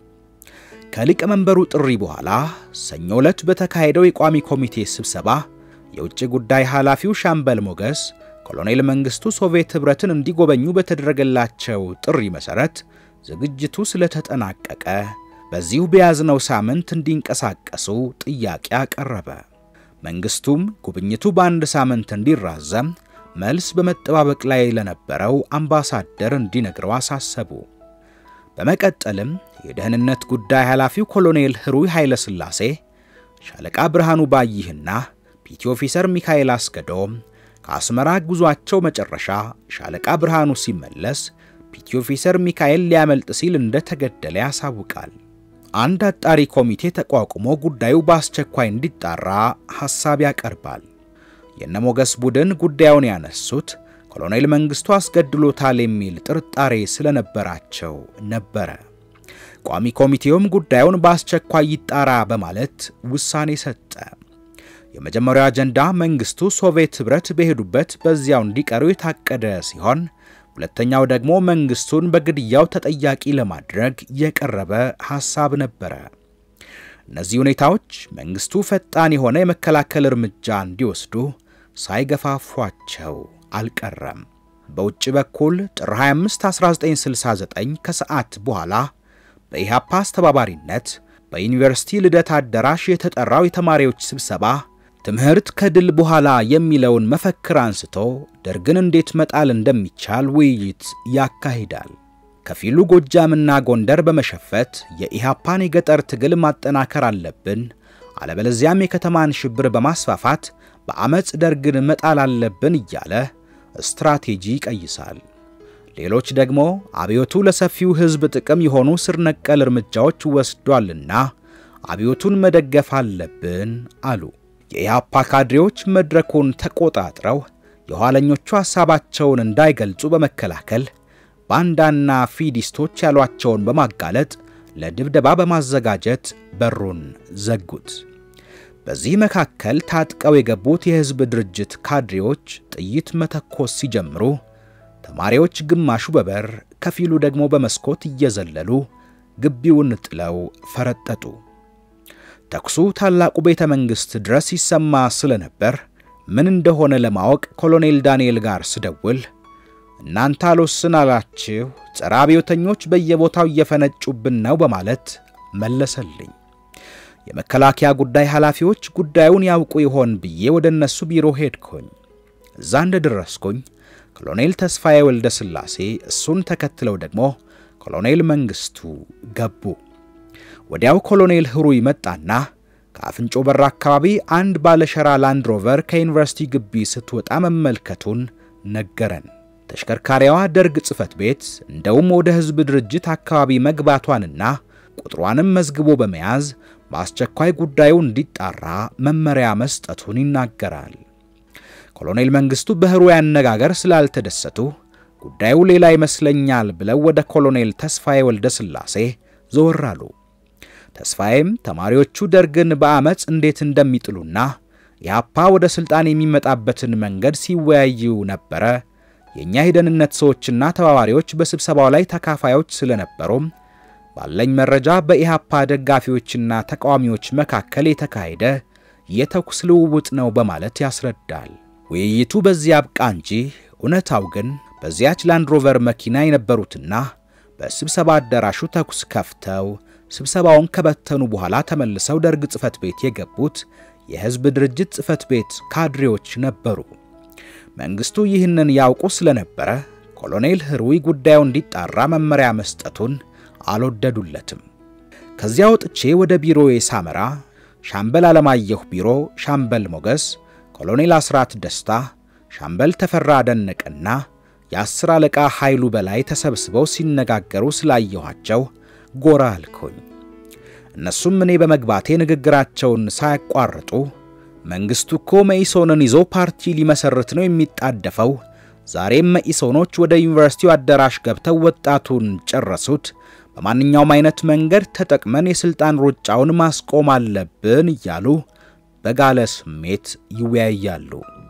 ከሊቀመንበሩ ጥሪ በኋላ ሰኞ ዕለት በተካሄደው የቋሚ ኮሚቴ ስብሰባ የውጭ ጉዳይ ኃላፊው ሻምበል ሞገስ ኮሎኔል መንግስቱ ሶቪየት ህብረትን እንዲጎበኙ በተደረገላቸው ጥሪ መሰረት ዝግጅቱ ስለተጠናቀቀ በዚሁ በያዝነው ሳምንት እንዲንቀሳቀሱ ጥያቄ አቀረበ። መንግስቱም ጉብኝቱ በአንድ ሳምንት እንዲራዘም መልስ በመጠባበቅ ላይ ለነበረው አምባሳደር እንዲነግረው አሳሰቡ። በመቀጠልም የደህንነት ጉዳይ ኃላፊው ኮሎኔል ህሩይ ኃይለ ስላሴ፣ ሻለቃ ብርሃኑ ባይህና ፒቲ ኦፊሰር ሚካኤል አስገዶም ከአስመራ ጉዟቸው መጨረሻ ሻለቃ ብርሃኑ ሲመለስ ፒቲ ኦፊሰር ሚካኤል ሊያመልጥ ሲል እንደተገደለ ያሳውቃል። አንድ አጣሪ ኮሚቴ ተቋቁሞ ጉዳዩ በአስቸኳይ እንዲጣራ ሐሳብ ያቀርባል። የነሞገስ ቡድን ጉዳዩን ያነሱት ኮሎኔል መንግስቱ አስገድሎታል የሚል ጥርጣሬ ስለነበራቸው ነበር። ቋሚ ኮሚቴውም ጉዳዩን በአስቸኳይ ይጣራ በማለት ውሳኔ ሰጠ። የመጀመሪያው አጀንዳ መንግስቱ ሶቪየት ህብረት በሄዱበት በዚያው እንዲቀሩ የታቀደ ሲሆን ሁለተኛው ደግሞ መንግስቱን በግድያው ተጠያቂ ለማድረግ የቀረበ ሐሳብ ነበር። እነዚህ ሁኔታዎች መንግስቱ ፈጣን የሆነ የመከላከል እርምጃ እንዲወስዱ ሳይገፋፏቸው አልቀረም። በውጭ በኩል ጥር ሃያ አምስት አስራ ዘጠኝ ስልሳ ዘጠኝ ከሰዓት በኋላ በኢሃፓ አስተባባሪነት በዩኒቨርሲቲ ልደት አዳራሽ የተጠራው የተማሪዎች ስብሰባ ትምህርት ከድል በኋላ የሚለውን መፈክር አንስቶ ደርግን እንዴት መጣል እንደሚቻል ውይይት ያካሂዳል። ከፊሉ ጎጃምና ጎንደር በመሸፈት የኢሃፓን የገጠር ትግል ማጠናከር አለብን፣ አለበለዚያም የከተማን ሽብር በማስፋፋት በአመጽ ደርግን መጣል አለብን እያለ ስትራቴጂ ቀይሳል። ሌሎች ደግሞ አብዮቱ ለሰፊው ህዝብ ጥቅም የሆኑ ስር ነቀል እርምጃዎች ወስዷልና አብዮቱን መደገፍ አለብን አሉ። የኢሃፓ ካድሬዎች መድረኩን ተቆጣጥረው የኋለኞቹ ሐሳባቸውን እንዳይገልጹ በመከላከል ባንዳና ፊዲስቶች ያሏቸውን በማጋለጥ ለድብደባ በማዘጋጀት በሩን ዘጉት። በዚህ መካከል ታጥቀው የገቡት የህዝብ ድርጅት ካድሬዎች ጥይት መተኮስ ሲጀምሩ ተማሪዎች ግማሹ በበር ከፊሉ ደግሞ በመስኮት እየዘለሉ ግቢውን ጥለው ፈረጠጡ። ተኩሱ ታላቁ ቤተ መንግስት ድረስ ይሰማ ስለነበር ምን እንደሆነ ለማወቅ ኮሎኔል ዳንኤል ጋር ስደውል እናንተ አልወስን አላችሁ፣ ጸረ አብዮተኞች በየቦታው እየፈነጩብን ነው በማለት መለሰልኝ። የመከላከያ ጉዳይ ኃላፊዎች ጉዳዩን ያውቁ ይሆን ብዬ ወደ እነሱ ቢሮ ሄድኩኝ። እዛ እንደደረስኩኝ ኮሎኔል ተስፋዬ ወልደ ስላሴ እሱን ተከትለው ደግሞ ኮሎኔል መንግስቱ ገቡ። ወዲያው ኮሎኔል ህሩይ መጣና ከአፍንጮ በር አካባቢ አንድ ባለሸራ ላንድ ሮቨር ከዩኒቨርሲቲ ግቢ ስትወጣ መመልከቱን ነገረን። ተሽከርካሪዋ ደርግ ጽፈት ቤት እንደውም ወደ ህዝብ ድርጅት አካባቢ መግባቷንና ቁጥሯንም መዝግቦ በመያዝ በአስቸኳይ ጉዳዩ እንዲጣራ መመሪያ መስጠቱን ይናገራል። ኮሎኔል መንግስቱ በህሩይ አነጋገር ስላልተደሰቱ ጉዳዩ ሌላ ይመስለኛል ብለው ወደ ኮሎኔል ተስፋዬ ወልደ ስላሴ ዘወራሉ። ተስፋዬም ተማሪዎቹ ደርግን በአመጽ እንዴት እንደሚጥሉና ኢሃፓ ወደ ስልጣን የሚመጣበትን መንገድ ሲወያዩ ነበር። የኛ የደህንነት ሰዎችና ተባባሪዎች በስብሰባው ላይ ተካፋዮች ስለነበሩ ባለኝ መረጃ በኢሃፓ ደጋፊዎችና ተቃዋሚዎች መካከል የተካሄደ የተኩስ ልውውጥ ነው በማለት ያስረዳል። ውይይቱ በዚያ አብቃ እንጂ እውነታው ግን በዚያች ላንድ ሮቨር መኪና የነበሩትና በስብሰባ አዳራሹ ተኩስ ከፍተው ስብሰባውን ከበተኑ በኋላ ተመልሰው ደርግ ጽፈት ቤት የገቡት የህዝብ ድርጅት ጽፈት ቤት ካድሬዎች ነበሩ። መንግስቱ ይህንን ያውቁ ስለነበረ ኮሎኔል ህሩይ ጉዳዩ እንዲጣራ መመሪያ መስጠቱን አልወደዱለትም። ከዚያው ወጥቼ ወደ ቢሮዬ ሳመራ ሻምበል አለማየሁ ቢሮ ሻምበል ሞገስ፣ ኮሎኔል አስራት ደስታ፣ ሻምበል ተፈራ ደነቀና የአስር አለቃ ኃይሉ በላይ ተሰብስበው ሲነጋገሩ ስላየኋቸው ጎራ አልኩኝ። እነሱም እኔ በመግባቴ ንግግራቸውን ሳያቋርጡ መንግስቱ እኮ መኢሶንን ይዞ ፓርቲ ሊመሰርት ነው የሚጣደፈው፣ ዛሬም መኢሶኖች ወደ ዩኒቨርሲቲው አዳራሽ ገብተው ወጣቱን ጨረሱት፣ በማንኛውም አይነት መንገድ ተጠቅመን የስልጣን ሩጫውን ማስቆም አለብን እያሉ በጋለ ስሜት ይወያያሉ።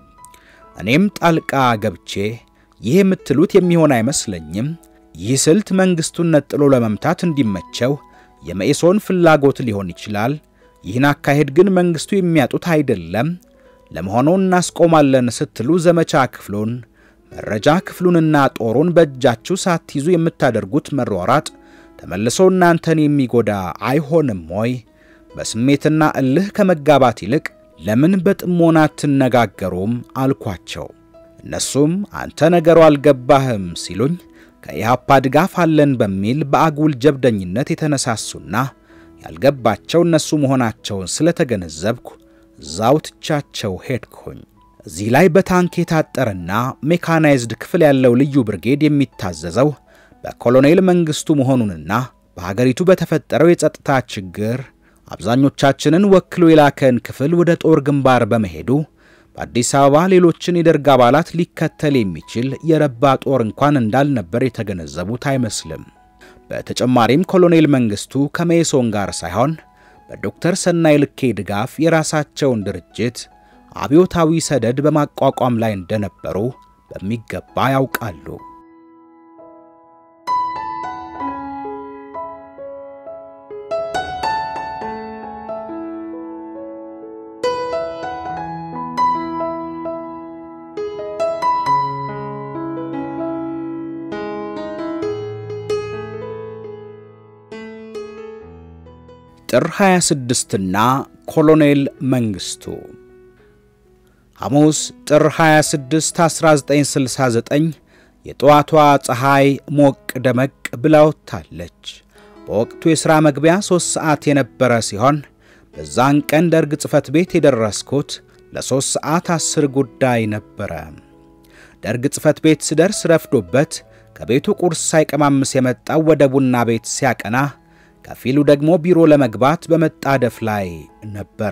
እኔም ጣልቃ ገብቼ ይሄ የምትሉት የሚሆን አይመስለኝም፣ ይህ ስልት መንግስቱን ነጥሎ ለመምታት እንዲመቸው የመኢሶን ፍላጎት ሊሆን ይችላል፣ ይህን አካሄድ ግን መንግስቱ የሚያጡት አይደለም፣ ለመሆኑ እናስቆማለን ስትሉ ዘመቻ ክፍሉን መረጃ ክፍሉንና ጦሩን በእጃችሁ ሳትይዙ የምታደርጉት መሯሯጥ ተመልሶ እናንተን የሚጎዳ አይሆንም ወይ? በስሜትና እልህ ከመጋባት ይልቅ ለምን በጥሞና ተነጋገሩም አልኳቸው። እነሱም አንተ ነገሩ አልገባህም ሲሉኝ ከኢሃፓ ድጋፍ አለን በሚል በአጉል ጀብደኝነት የተነሳሱና ያልገባቸው እነሱ መሆናቸውን ስለተገነዘብኩ ዛው ትቻቸው ሄድኩኝ። እዚህ ላይ በታንክ የታጠረና ሜካናይዝድ ክፍል ያለው ልዩ ብርጌድ የሚታዘዘው በኮሎኔል መንግስቱ መሆኑንና በሀገሪቱ በተፈጠረው የጸጥታ ችግር አብዛኞቻችንን ወክሎ የላከን ክፍል ወደ ጦር ግንባር በመሄዱ በአዲስ አበባ ሌሎችን የደርግ አባላት ሊከተል የሚችል የረባ ጦር እንኳን እንዳልነበር የተገነዘቡት አይመስልም። በተጨማሪም ኮሎኔል መንግስቱ ከመኢሶን ጋር ሳይሆን በዶክተር ሰናይ ልኬ ድጋፍ የራሳቸውን ድርጅት አብዮታዊ ሰደድ በማቋቋም ላይ እንደነበሩ በሚገባ ያውቃሉ። ጥር ሃያ ስድስት እና ኮሎኔል መንግስቱ ሐሙስ ጥር ሃያ ስድስት አስራ ዘጠኝ ስልሳ ዘጠኝ የጧቷ ፀሐይ ሞቅ ደመቅ ብላውታለች። በወቅቱ የሥራ መግቢያ ሶስት ሰዓት የነበረ ሲሆን በዛን ቀን ደርግ ጽፈት ቤት የደረስኩት ለ3 ሰዓት አስር ጉዳይ ነበረ። ደርግ ጽፈት ቤት ስደርስ ረፍዶበት ከቤቱ ቁርስ ሳይቀማምስ የመጣው ወደ ቡና ቤት ሲያቀና ከፊሉ ደግሞ ቢሮ ለመግባት በመጣደፍ ላይ ነበረ።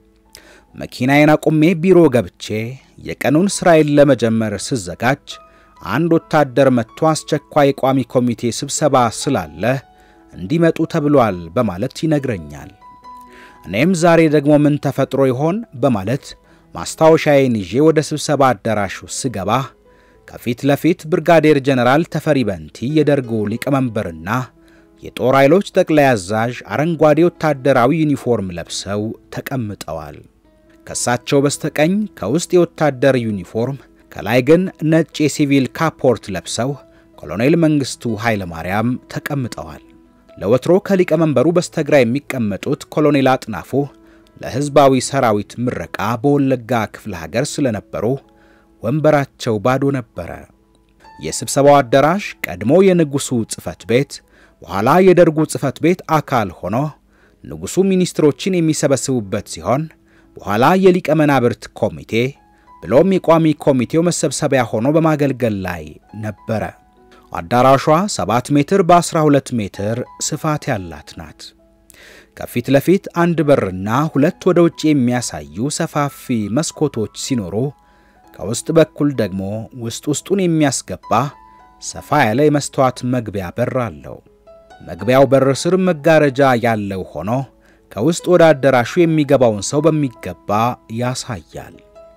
መኪናዬን አቁሜ ቢሮ ገብቼ የቀኑን ስራዬን ለመጀመር ስዘጋጅ አንድ ወታደር መጥቶ አስቸኳይ ቋሚ ኮሚቴ ስብሰባ ስላለ እንዲመጡ ተብሏል በማለት ይነግረኛል። እኔም ዛሬ ደግሞ ምን ተፈጥሮ ይሆን በማለት ማስታወሻዬን ይዤ ወደ ስብሰባ አዳራሹ ስገባ ከፊት ለፊት ብርጋዴር ጀነራል ተፈሪ በንቲ የደርጉ ሊቀመንበርና የጦር ኃይሎች ጠቅላይ አዛዥ አረንጓዴ ወታደራዊ ዩኒፎርም ለብሰው ተቀምጠዋል። ከሳቸው በስተቀኝ ከውስጥ የወታደር ዩኒፎርም ከላይ ግን ነጭ የሲቪል ካፖርት ለብሰው ኮሎኔል መንግስቱ ኃይለማርያም ተቀምጠዋል። ለወትሮ ከሊቀመንበሩ በስተግራ የሚቀመጡት ኮሎኔል አጥናፉ ለህዝባዊ ሰራዊት ምረቃ በወለጋ ክፍለ ሀገር ስለነበሩ ወንበራቸው ባዶ ነበረ። የስብሰባው አዳራሽ ቀድሞ የንጉሱ ጽፈት ቤት በኋላ የደርጉ ጽፈት ቤት አካል ሆኖ ንጉሱ ሚኒስትሮችን የሚሰበስቡበት ሲሆን በኋላ የሊቀመናብርት ኮሚቴ ብሎም የቋሚ ኮሚቴው መሰብሰቢያ ሆኖ በማገልገል ላይ ነበረ። አዳራሿ ሰባት ሜትር በ12 ሜትር ስፋት ያላት ናት። ከፊት ለፊት አንድ በርና ሁለት ወደ ውጭ የሚያሳዩ ሰፋፊ መስኮቶች ሲኖሩ ከውስጥ በኩል ደግሞ ውስጥ ውስጡን የሚያስገባ ሰፋ ያለ የመስተዋት መግቢያ በር አለው። መግቢያው በር ስር መጋረጃ ያለው ሆኖ ከውስጥ ወደ አዳራሹ የሚገባውን ሰው በሚገባ ያሳያል።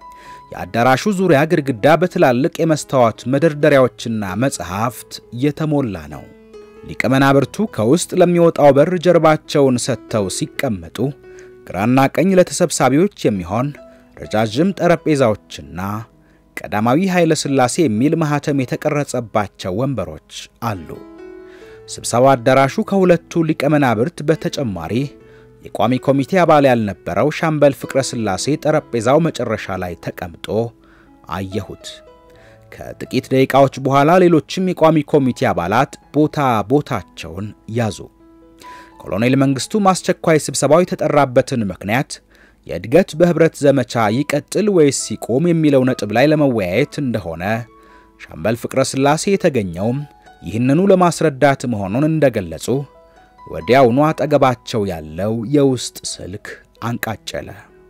የአዳራሹ ዙሪያ ግድግዳ በትላልቅ የመስተዋት መደርደሪያዎችና መጽሐፍት የተሞላ ነው። ሊቀመናብርቱ ከውስጥ ለሚወጣው በር ጀርባቸውን ሰጥተው ሲቀመጡ ግራና ቀኝ ለተሰብሳቢዎች የሚሆን ረጃጅም ጠረጴዛዎችና ቀዳማዊ ኃይለ ሥላሴ የሚል ማህተም የተቀረጸባቸው ወንበሮች አሉ። ስብሰባ አዳራሹ ከሁለቱ ሊቀመናብርት በተጨማሪ የቋሚ ኮሚቴ አባል ያልነበረው ሻምበል ፍቅረ ሥላሴ ጠረጴዛው መጨረሻ ላይ ተቀምጦ አየሁት። ከጥቂት ደቂቃዎች በኋላ ሌሎችም የቋሚ ኮሚቴ አባላት ቦታ ቦታቸውን ያዙ። ኮሎኔል መንግስቱ ማስቸኳይ ስብሰባው የተጠራበትን ምክንያት የእድገት በህብረት ዘመቻ ይቀጥል ወይስ ይቆም የሚለው ነጥብ ላይ ለመወያየት እንደሆነ ሻምበል ፍቅረ ሥላሴ የተገኘው ይህንኑ ለማስረዳት መሆኑን እንደገለጹ ወዲያውኑ አጠገባቸው ያለው የውስጥ ስልክ አንቃጨለ።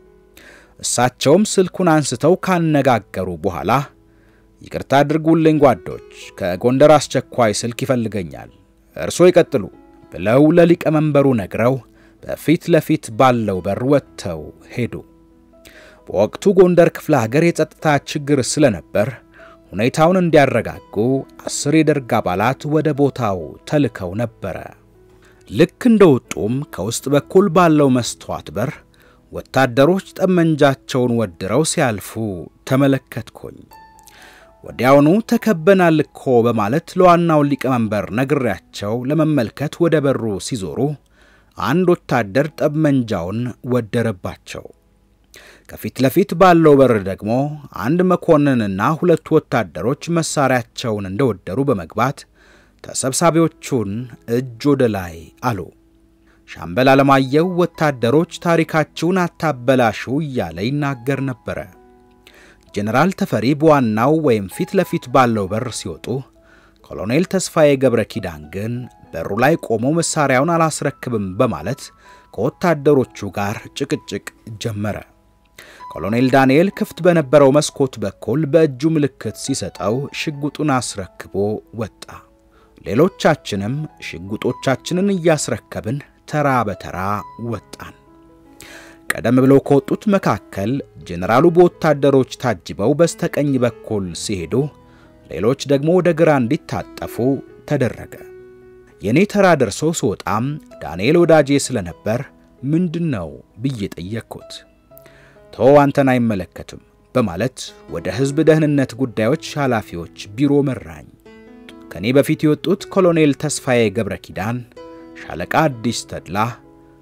እሳቸውም ስልኩን አንስተው ካነጋገሩ በኋላ ይቅርታ አድርጉልኝ ጓዶች፣ ከጎንደር አስቸኳይ ስልክ ይፈልገኛል፣ እርሶ ይቀጥሉ ብለው ለሊቀመንበሩ ነግረው በፊት ለፊት ባለው በር ወጥተው ሄዱ። በወቅቱ ጎንደር ክፍለ ሀገር የጸጥታ ችግር ስለነበር ሁኔታውን እንዲያረጋጉ አስር የደርግ አባላት ወደ ቦታው ተልከው ነበር። ልክ እንደወጡም ከውስጥ በኩል ባለው መስተዋት በር ወታደሮች ጠመንጃቸውን ወድረው ሲያልፉ ተመለከትኩኝ። ወዲያውኑ ተከበናል እኮ በማለት ለዋናው ሊቀመንበር ነግሬያቸው ለመመልከት ወደ በሩ ሲዞሩ አንድ ወታደር ጠመንጃውን ወደረባቸው። ከፊት ለፊት ባለው በር ደግሞ አንድ መኮንንና ሁለት ወታደሮች መሳሪያቸውን እንደወደሩ በመግባት ተሰብሳቢዎቹን እጅ ወደ ላይ አሉ። ሻምበል አለማየሁ ወታደሮች ታሪካቸውን አታበላሹ እያለ ይናገር ነበር። ጀነራል ተፈሪ በዋናው ወይም ፊት ለፊት ባለው በር ሲወጡ ኮሎኔል ተስፋዬ ገብረ ኪዳን ግን በሩ ላይ ቆሞ መሳሪያውን አላስረክብም በማለት ከወታደሮቹ ጋር ጭቅጭቅ ጀመረ። ኮሎኔል ዳንኤል ክፍት በነበረው መስኮት በኩል በእጁ ምልክት ሲሰጠው ሽጉጡን አስረክቦ ወጣ። ሌሎቻችንም ሽጉጦቻችንን እያስረከብን ተራ በተራ ወጣን። ቀደም ብለው ከወጡት መካከል ጀነራሉ በወታደሮች ታጅበው በስተቀኝ በኩል ሲሄዱ ሌሎች ደግሞ ወደ ግራ እንዲታጠፉ ተደረገ። የኔ ተራ ደርሶ ሲወጣም ዳንኤል ወዳጄ ስለነበር ምንድነው ብዬ ጠየቅኩት። ተው አንተን አይመለከትም በማለት ወደ ህዝብ ደህንነት ጉዳዮች ኃላፊዎች ቢሮ መራኝ። ከኔ በፊት የወጡት ኮሎኔል ተስፋዬ ገብረ ኪዳን፣ ሻለቃ አዲስ ተድላ፣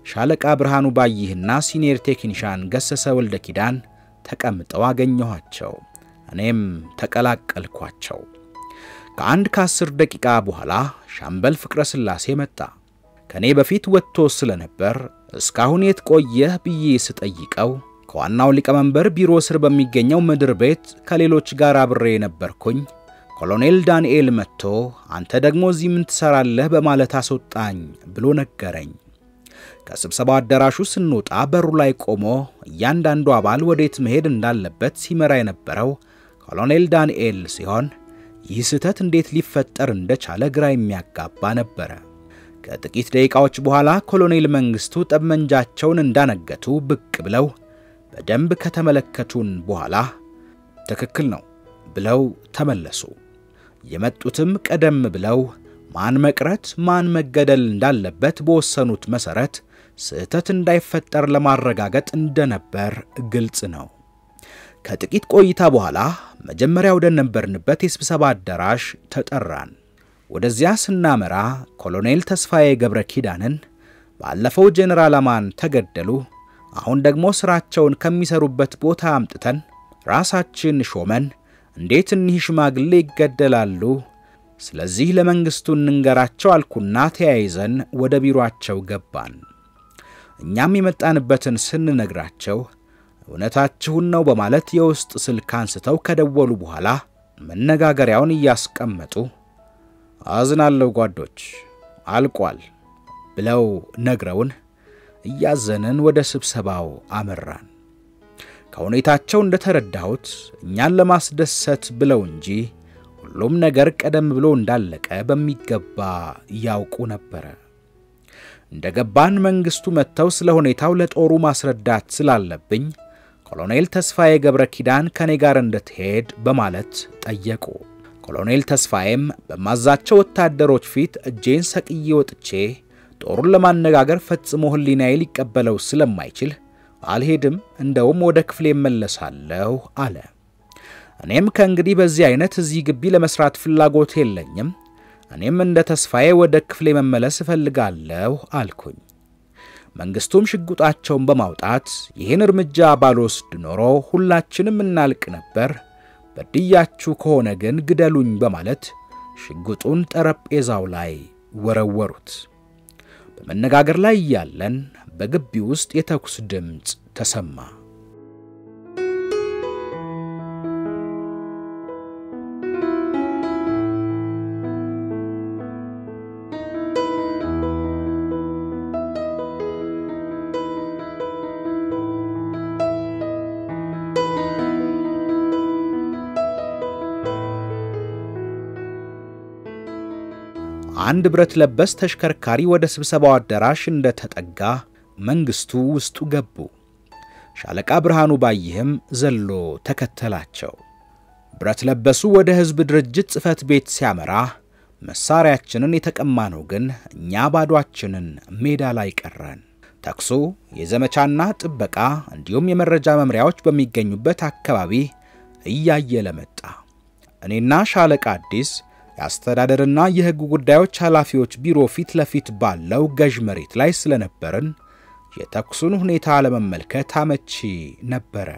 ሻለቃ ብርሃኑ ባይህና ሲኒየር ቴክኒሻን ገሰሰ ወልደ ኪዳን ተቀምጠው አገኘኋቸው። እኔም ተቀላቀልኳቸው። ከአንድ ከአስር ደቂቃ በኋላ ሻምበል ፍቅረ ስላሴ መጣ። ከኔ በፊት ወጥቶ ስለነበር እስካሁን የት ቆየህ ብዬ ስጠይቀው ከዋናው ሊቀመንበር ቢሮ ስር በሚገኘው ምድር ቤት ከሌሎች ጋር አብሬ ነበርኩኝ። ኮሎኔል ዳንኤል መጥቶ አንተ ደግሞ እዚህ ምን ትሰራለህ በማለት አስወጣኝ ብሎ ነገረኝ። ከስብሰባው አዳራሹ ስንወጣ በሩ ላይ ቆሞ እያንዳንዱ አባል ወዴት መሄድ እንዳለበት ሲመራ የነበረው ኮሎኔል ዳንኤል ሲሆን ይህ ስህተት እንዴት ሊፈጠር እንደቻለ ግራ የሚያጋባ ነበር። ከጥቂት ደቂቃዎች በኋላ ኮሎኔል መንግስቱ ጠመንጃቸውን እንዳነገቱ ብቅ ብለው በደንብ ከተመለከቱን በኋላ ትክክል ነው ብለው ተመለሱ። የመጡትም ቀደም ብለው ማን መቅረት ማን መገደል እንዳለበት በወሰኑት መሰረት ስህተት እንዳይፈጠር ለማረጋገጥ እንደነበር ግልጽ ነው። ከጥቂት ቆይታ በኋላ መጀመሪያ ወደ ነበርንበት የስብሰባ አዳራሽ ተጠራን። ወደዚያ ስናመራ ኮሎኔል ተስፋዬ ገብረ ኪዳንን ባለፈው ጄኔራል አማን ተገደሉ፣ አሁን ደግሞ ስራቸውን ከሚሰሩበት ቦታ አምጥተን ራሳችን ሾመን እንዴት እኒህ ሽማግሌ ይገደላሉ? ስለዚህ ለመንግስቱ እንንገራቸው አልኩና ተያይዘን ወደ ቢሮአቸው ገባን። እኛም የመጣንበትን ስንነግራቸው እውነታችሁን ነው በማለት የውስጥ ስልክ አንስተው ከደወሉ በኋላ መነጋገሪያውን እያስቀመጡ አዝናለሁ ጓዶች አልቋል ብለው ነግረውን እያዘንን ወደ ስብሰባው አመራን። ከሁኔታቸው እንደተረዳሁት እኛን ለማስደሰት ብለው እንጂ ሁሉም ነገር ቀደም ብሎ እንዳለቀ በሚገባ ያውቁ ነበር። እንደገባን መንግስቱ መተው ስለ ሁኔታው ለጦሩ ማስረዳት ስላለብኝ ኮሎኔል ተስፋዬ ገብረ ኪዳን ከኔ ጋር እንድትሄድ በማለት ጠየቁ። ኮሎኔል ተስፋዬም በማዛቸው ወታደሮች ፊት እጄን ሰቅዬ ወጥቼ ጦሩን ለማነጋገር ፈጽሞ ህሊናዬ ሊቀበለው ስለማይችል አልሄድም፣ እንደውም ወደ ክፍሌ እመለሳለሁ አለ። እኔም ከእንግዲህ በዚህ አይነት እዚህ ግቢ ለመስራት ፍላጎት የለኝም፣ እኔም እንደ ተስፋዬ ወደ ክፍሌ መመለስ እፈልጋለሁ አልኩኝ። መንግስቱም ሽጉጣቸውን በማውጣት ይህን እርምጃ ባልወስድ ኖሮ ሁላችንም እናልቅ ነበር፣ በድያችሁ ከሆነ ግን ግደሉኝ በማለት ሽጉጡን ጠረጴዛው ላይ ወረወሩት። በመነጋገር ላይ ያለን በግቢ ውስጥ የተኩስ ድምጽ ተሰማ። አንድ ብረት ለበስ ተሽከርካሪ ወደ ስብሰባው አዳራሽ እንደተጠጋ መንግስቱ ውስጡ ገቡ። ሻለቃ ብርሃኑ ባይህም ዘሎ ተከተላቸው። ብረት ለበሱ ወደ ህዝብ ድርጅት ጽፈት ቤት ሲያመራ መሳሪያችንን የተቀማነው ግን እኛ ባዷችንን ሜዳ ላይ ቀረን። ተክሱ የዘመቻና ጥበቃ እንዲሁም የመረጃ መምሪያዎች በሚገኙበት አካባቢ እያየለ መጣ። እኔና ሻለቃ አዲስ ያስተዳደርና የህግ ጉዳዮች ኃላፊዎች ቢሮ ፊት ለፊት ባለው ገዥ መሬት ላይ ስለነበርን የተኩሱን ሁኔታ ለመመልከት አመቺ ነበር።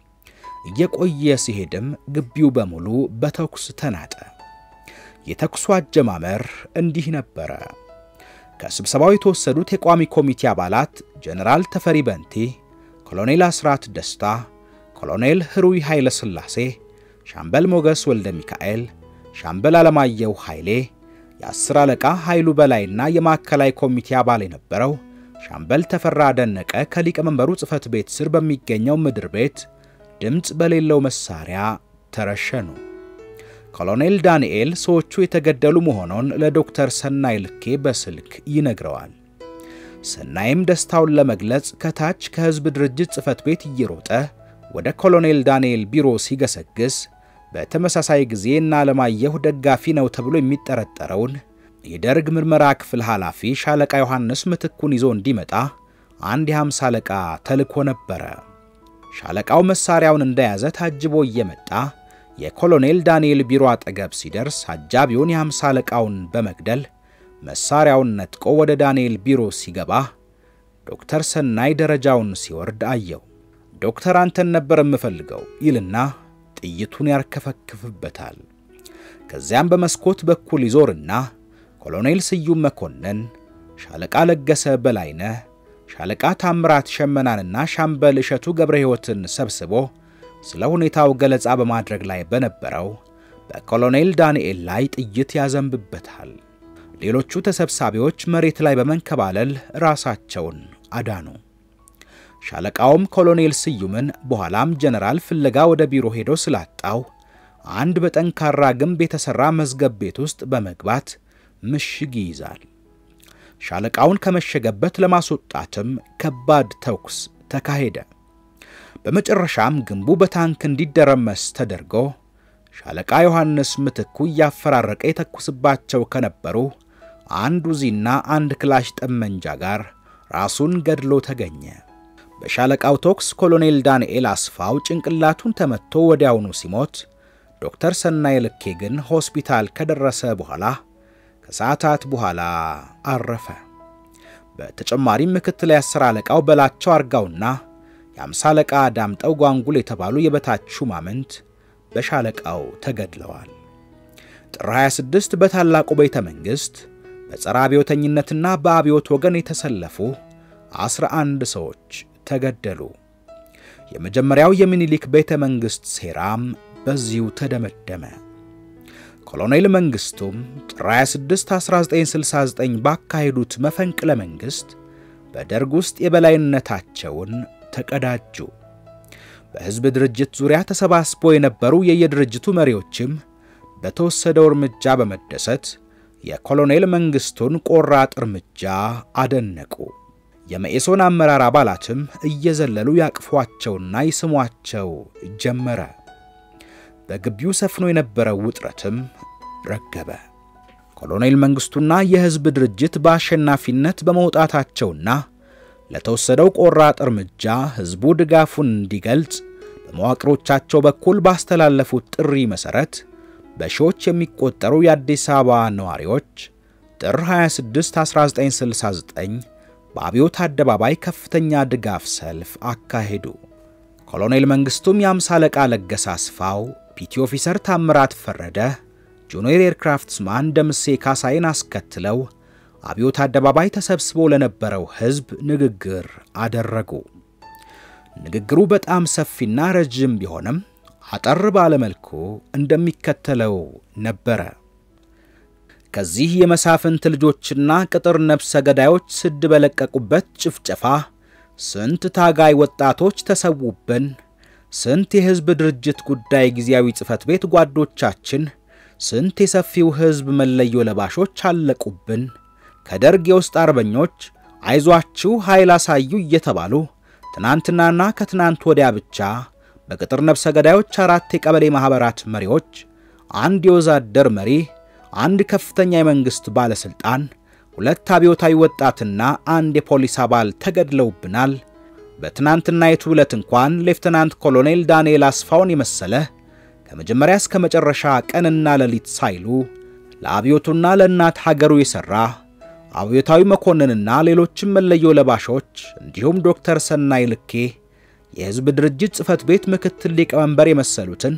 እየቆየ ሲሄድም ግቢው በሙሉ በተኩስ ተናጠ። የተኩሱ አጀማመር እንዲህ ነበር። ከስብሰባው የተወሰዱት የቋሚ ኮሚቴ አባላት ጄኔራል ተፈሪ በንቲ፣ ኮሎኔል አስራት ደስታ፣ ኮሎኔል ህሩይ ኃይለ ስላሴ፣ ሻምበል ሞገስ ወልደ ሚካኤል፣ ሻምበል አለማየሁ ኃይሌ፣ የአስር አለቃ ኃይሉ በላይና የማከላይ ኮሚቴ አባል የነበረው ሻምበል ተፈራ ደነቀ ከሊቀ መንበሩ ጽፈት ቤት ስር በሚገኘው ምድር ቤት ድምጽ በሌለው መሳሪያ ተረሸኑ። ኮሎኔል ዳንኤል ሰዎቹ የተገደሉ መሆኑን ለዶክተር ሰናይ ልኬ በስልክ ይነግረዋል። ሰናይም ደስታውን ለመግለጽ ከታች ከህዝብ ድርጅት ጽፈት ቤት እየሮጠ ወደ ኮሎኔል ዳንኤል ቢሮ ሲገሰግስ በተመሳሳይ ጊዜ እና ለማየሁ ደጋፊ ነው ተብሎ የሚጠረጠረውን የደርግ ምርመራ ክፍል ኃላፊ ሻለቃ ዮሐንስ ምትኩን ይዞ እንዲመጣ አንድ የሃምሳ አለቃ ተልኮ ነበር። ሻለቃው መሳሪያውን እንደያዘ ታጅቦ እየመጣ የኮሎኔል ዳንኤል ቢሮ አጠገብ ሲደርስ አጃቢውን የሃምሳ አለቃውን በመግደል መሳሪያውን ነጥቆ ወደ ዳንኤል ቢሮ ሲገባ ዶክተር ሰናይ ደረጃውን ሲወርድ አየው። ዶክተር አንተን ነበር የምፈልገው ይልና ጥይቱን ያርከፈክፍበታል። ከዚያም በመስኮት በኩል ይዞርና ኮሎኔል ስዩም መኮንን፣ ሻለቃ ለገሰ በላይነህ፣ ሻለቃ ታምራት ሸመናንና ሻምበል እሸቱ ገብረ ሕይወትን ሰብስቦ ስለ ሁኔታው ገለጻ በማድረግ ላይ በነበረው በኮሎኔል ዳንኤል ላይ ጥይት ያዘንብበታል። ሌሎቹ ተሰብሳቢዎች መሬት ላይ በመንከባለል ራሳቸውን አዳኑ። ሻለቃውም ኮሎኔል ስዩምን በኋላም ጀነራል ፍለጋ ወደ ቢሮ ሄዶ ስላጣው አንድ በጠንካራ ግንብ የተሰራ መዝገብ ቤት ውስጥ በመግባት ምሽግ ይይዛል። ሻለቃውን ከመሸገበት ለማስወጣትም ከባድ ተኩስ ተካሄደ። በመጨረሻም ግንቡ በታንክ እንዲደረመስ ተደርጎ ሻለቃ ዮሐንስ ምትኩ ያፈራረቀ የተኩስባቸው ከነበሩ አንድ ኡዚና አንድ ክላሽ ጠመንጃ ጋር ራሱን ገድሎ ተገኘ። በሻለቃው ተኩስ ኮሎኔል ዳንኤል አስፋው ጭንቅላቱን ተመቶ ወዲያውኑ ሲሞት፣ ዶክተር ሰናይ ልኬ ግን ሆስፒታል ከደረሰ በኋላ ከሰዓታት በኋላ አረፈ። በተጨማሪም ምክትል ያስር አለቃው በላቸው አርጋውና የአምሳ አለቃ ዳምጠው ጓንጉል የተባሉ የበታች ሹማምንት በሻለቃው ተገድለዋል። ጥር ሃያ ስድስት በታላቁ ቤተ መንግስት በጸረ አብዮተኝነትና በአብዮት ወገን የተሰለፉ አስራ አንድ ሰዎች ተገደሉ። የመጀመሪያው የሚኒሊክ ቤተ መንግስት ሴራም በዚሁ ተደመደመ። ኮሎኔል መንግስቱም ጥር ሃያ ስድስት አስራ ዘጠኝ ስልሳ ዘጠኝ ባካሄዱት መፈንቅለ መንግስት በደርግ ውስጥ የበላይነታቸውን ተቀዳጁ። በህዝብ ድርጅት ዙሪያ ተሰባስበው የነበሩ የየድርጅቱ መሪዎችም በተወሰደው እርምጃ በመደሰት የኮሎኔል መንግስቱን ቆራጥ እርምጃ አደነቁ። የመኢሶን አመራር አባላትም እየዘለሉ ያቅፏቸውና ይስሟቸው ጀመረ። በግቢው ሰፍኖ የነበረው ውጥረትም ረገበ። ኮሎኔል መንግስቱና የህዝብ ድርጅት በአሸናፊነት በመውጣታቸውና ለተወሰደው ቆራጥ እርምጃ ህዝቡ ድጋፉን እንዲገልጽ በመዋቅሮቻቸው በኩል ባስተላለፉት ጥሪ መሰረት በሺዎች የሚቆጠሩ የአዲስ አበባ ነዋሪዎች ጥር ሃያ ስድስት አስራ ዘጠኝ ስልሳ ዘጠኝ በአብዮት አደባባይ ከፍተኛ ድጋፍ ሰልፍ አካሄዱ። ኮሎኔል መንግስቱም የአምሳ አለቃ ለገሰ አስፋው፣ ፒቲ ኦፊሰር ታምራት ፈረደ፣ ጁኒየር ኤርክራፍትስማን ደምሴ ካሳይን አስከትለው አብዮት አደባባይ ተሰብስቦ ለነበረው ህዝብ ንግግር አደረጉ። ንግግሩ በጣም ሰፊና ረጅም ቢሆንም አጠር ባለ መልኩ እንደሚከተለው ነበረ። ከዚህ የመሳፍንት ልጆችና ቅጥር ነፍሰ ገዳዮች ስድ በለቀቁበት ጭፍጨፋ ስንት ታጋይ ወጣቶች ተሰውብን፣ ስንት የህዝብ ድርጅት ጉዳይ ጊዜያዊ ጽፈት ቤት ጓዶቻችን፣ ስንት የሰፊው ህዝብ መለዮ ለባሾች አለቁብን። ከደርግ የውስጥ አርበኞች አይዟችሁ ኃይል አሳዩ እየተባሉ ትናንትናና ከትናንት ወዲያ ብቻ በቅጥር ነፍሰ ገዳዮች አራት የቀበሌ ማህበራት መሪዎች፣ አንድ የወዛደር መሪ፣ አንድ ከፍተኛ የመንግስት ባለስልጣን፣ ሁለት አብዮታዊ ወጣትና አንድ የፖሊስ አባል ተገድለውብናል። በትናንትና የቱለት እንኳን ሌፍተናንት ኮሎኔል ዳንኤል አስፋውን የመሰለ ከመጀመሪያ እስከ መጨረሻ ቀንና ሌሊት ሳይሉ ለአብዮቱና ለእናት ሀገሩ የሰራ አብዮታዊ መኮንንና ሌሎችም መለዮ ለባሾች እንዲሁም ዶክተር ሰናይ ልኬ የህዝብ ድርጅት ጽፈት ቤት ምክትል ሊቀመንበር የመሰሉትን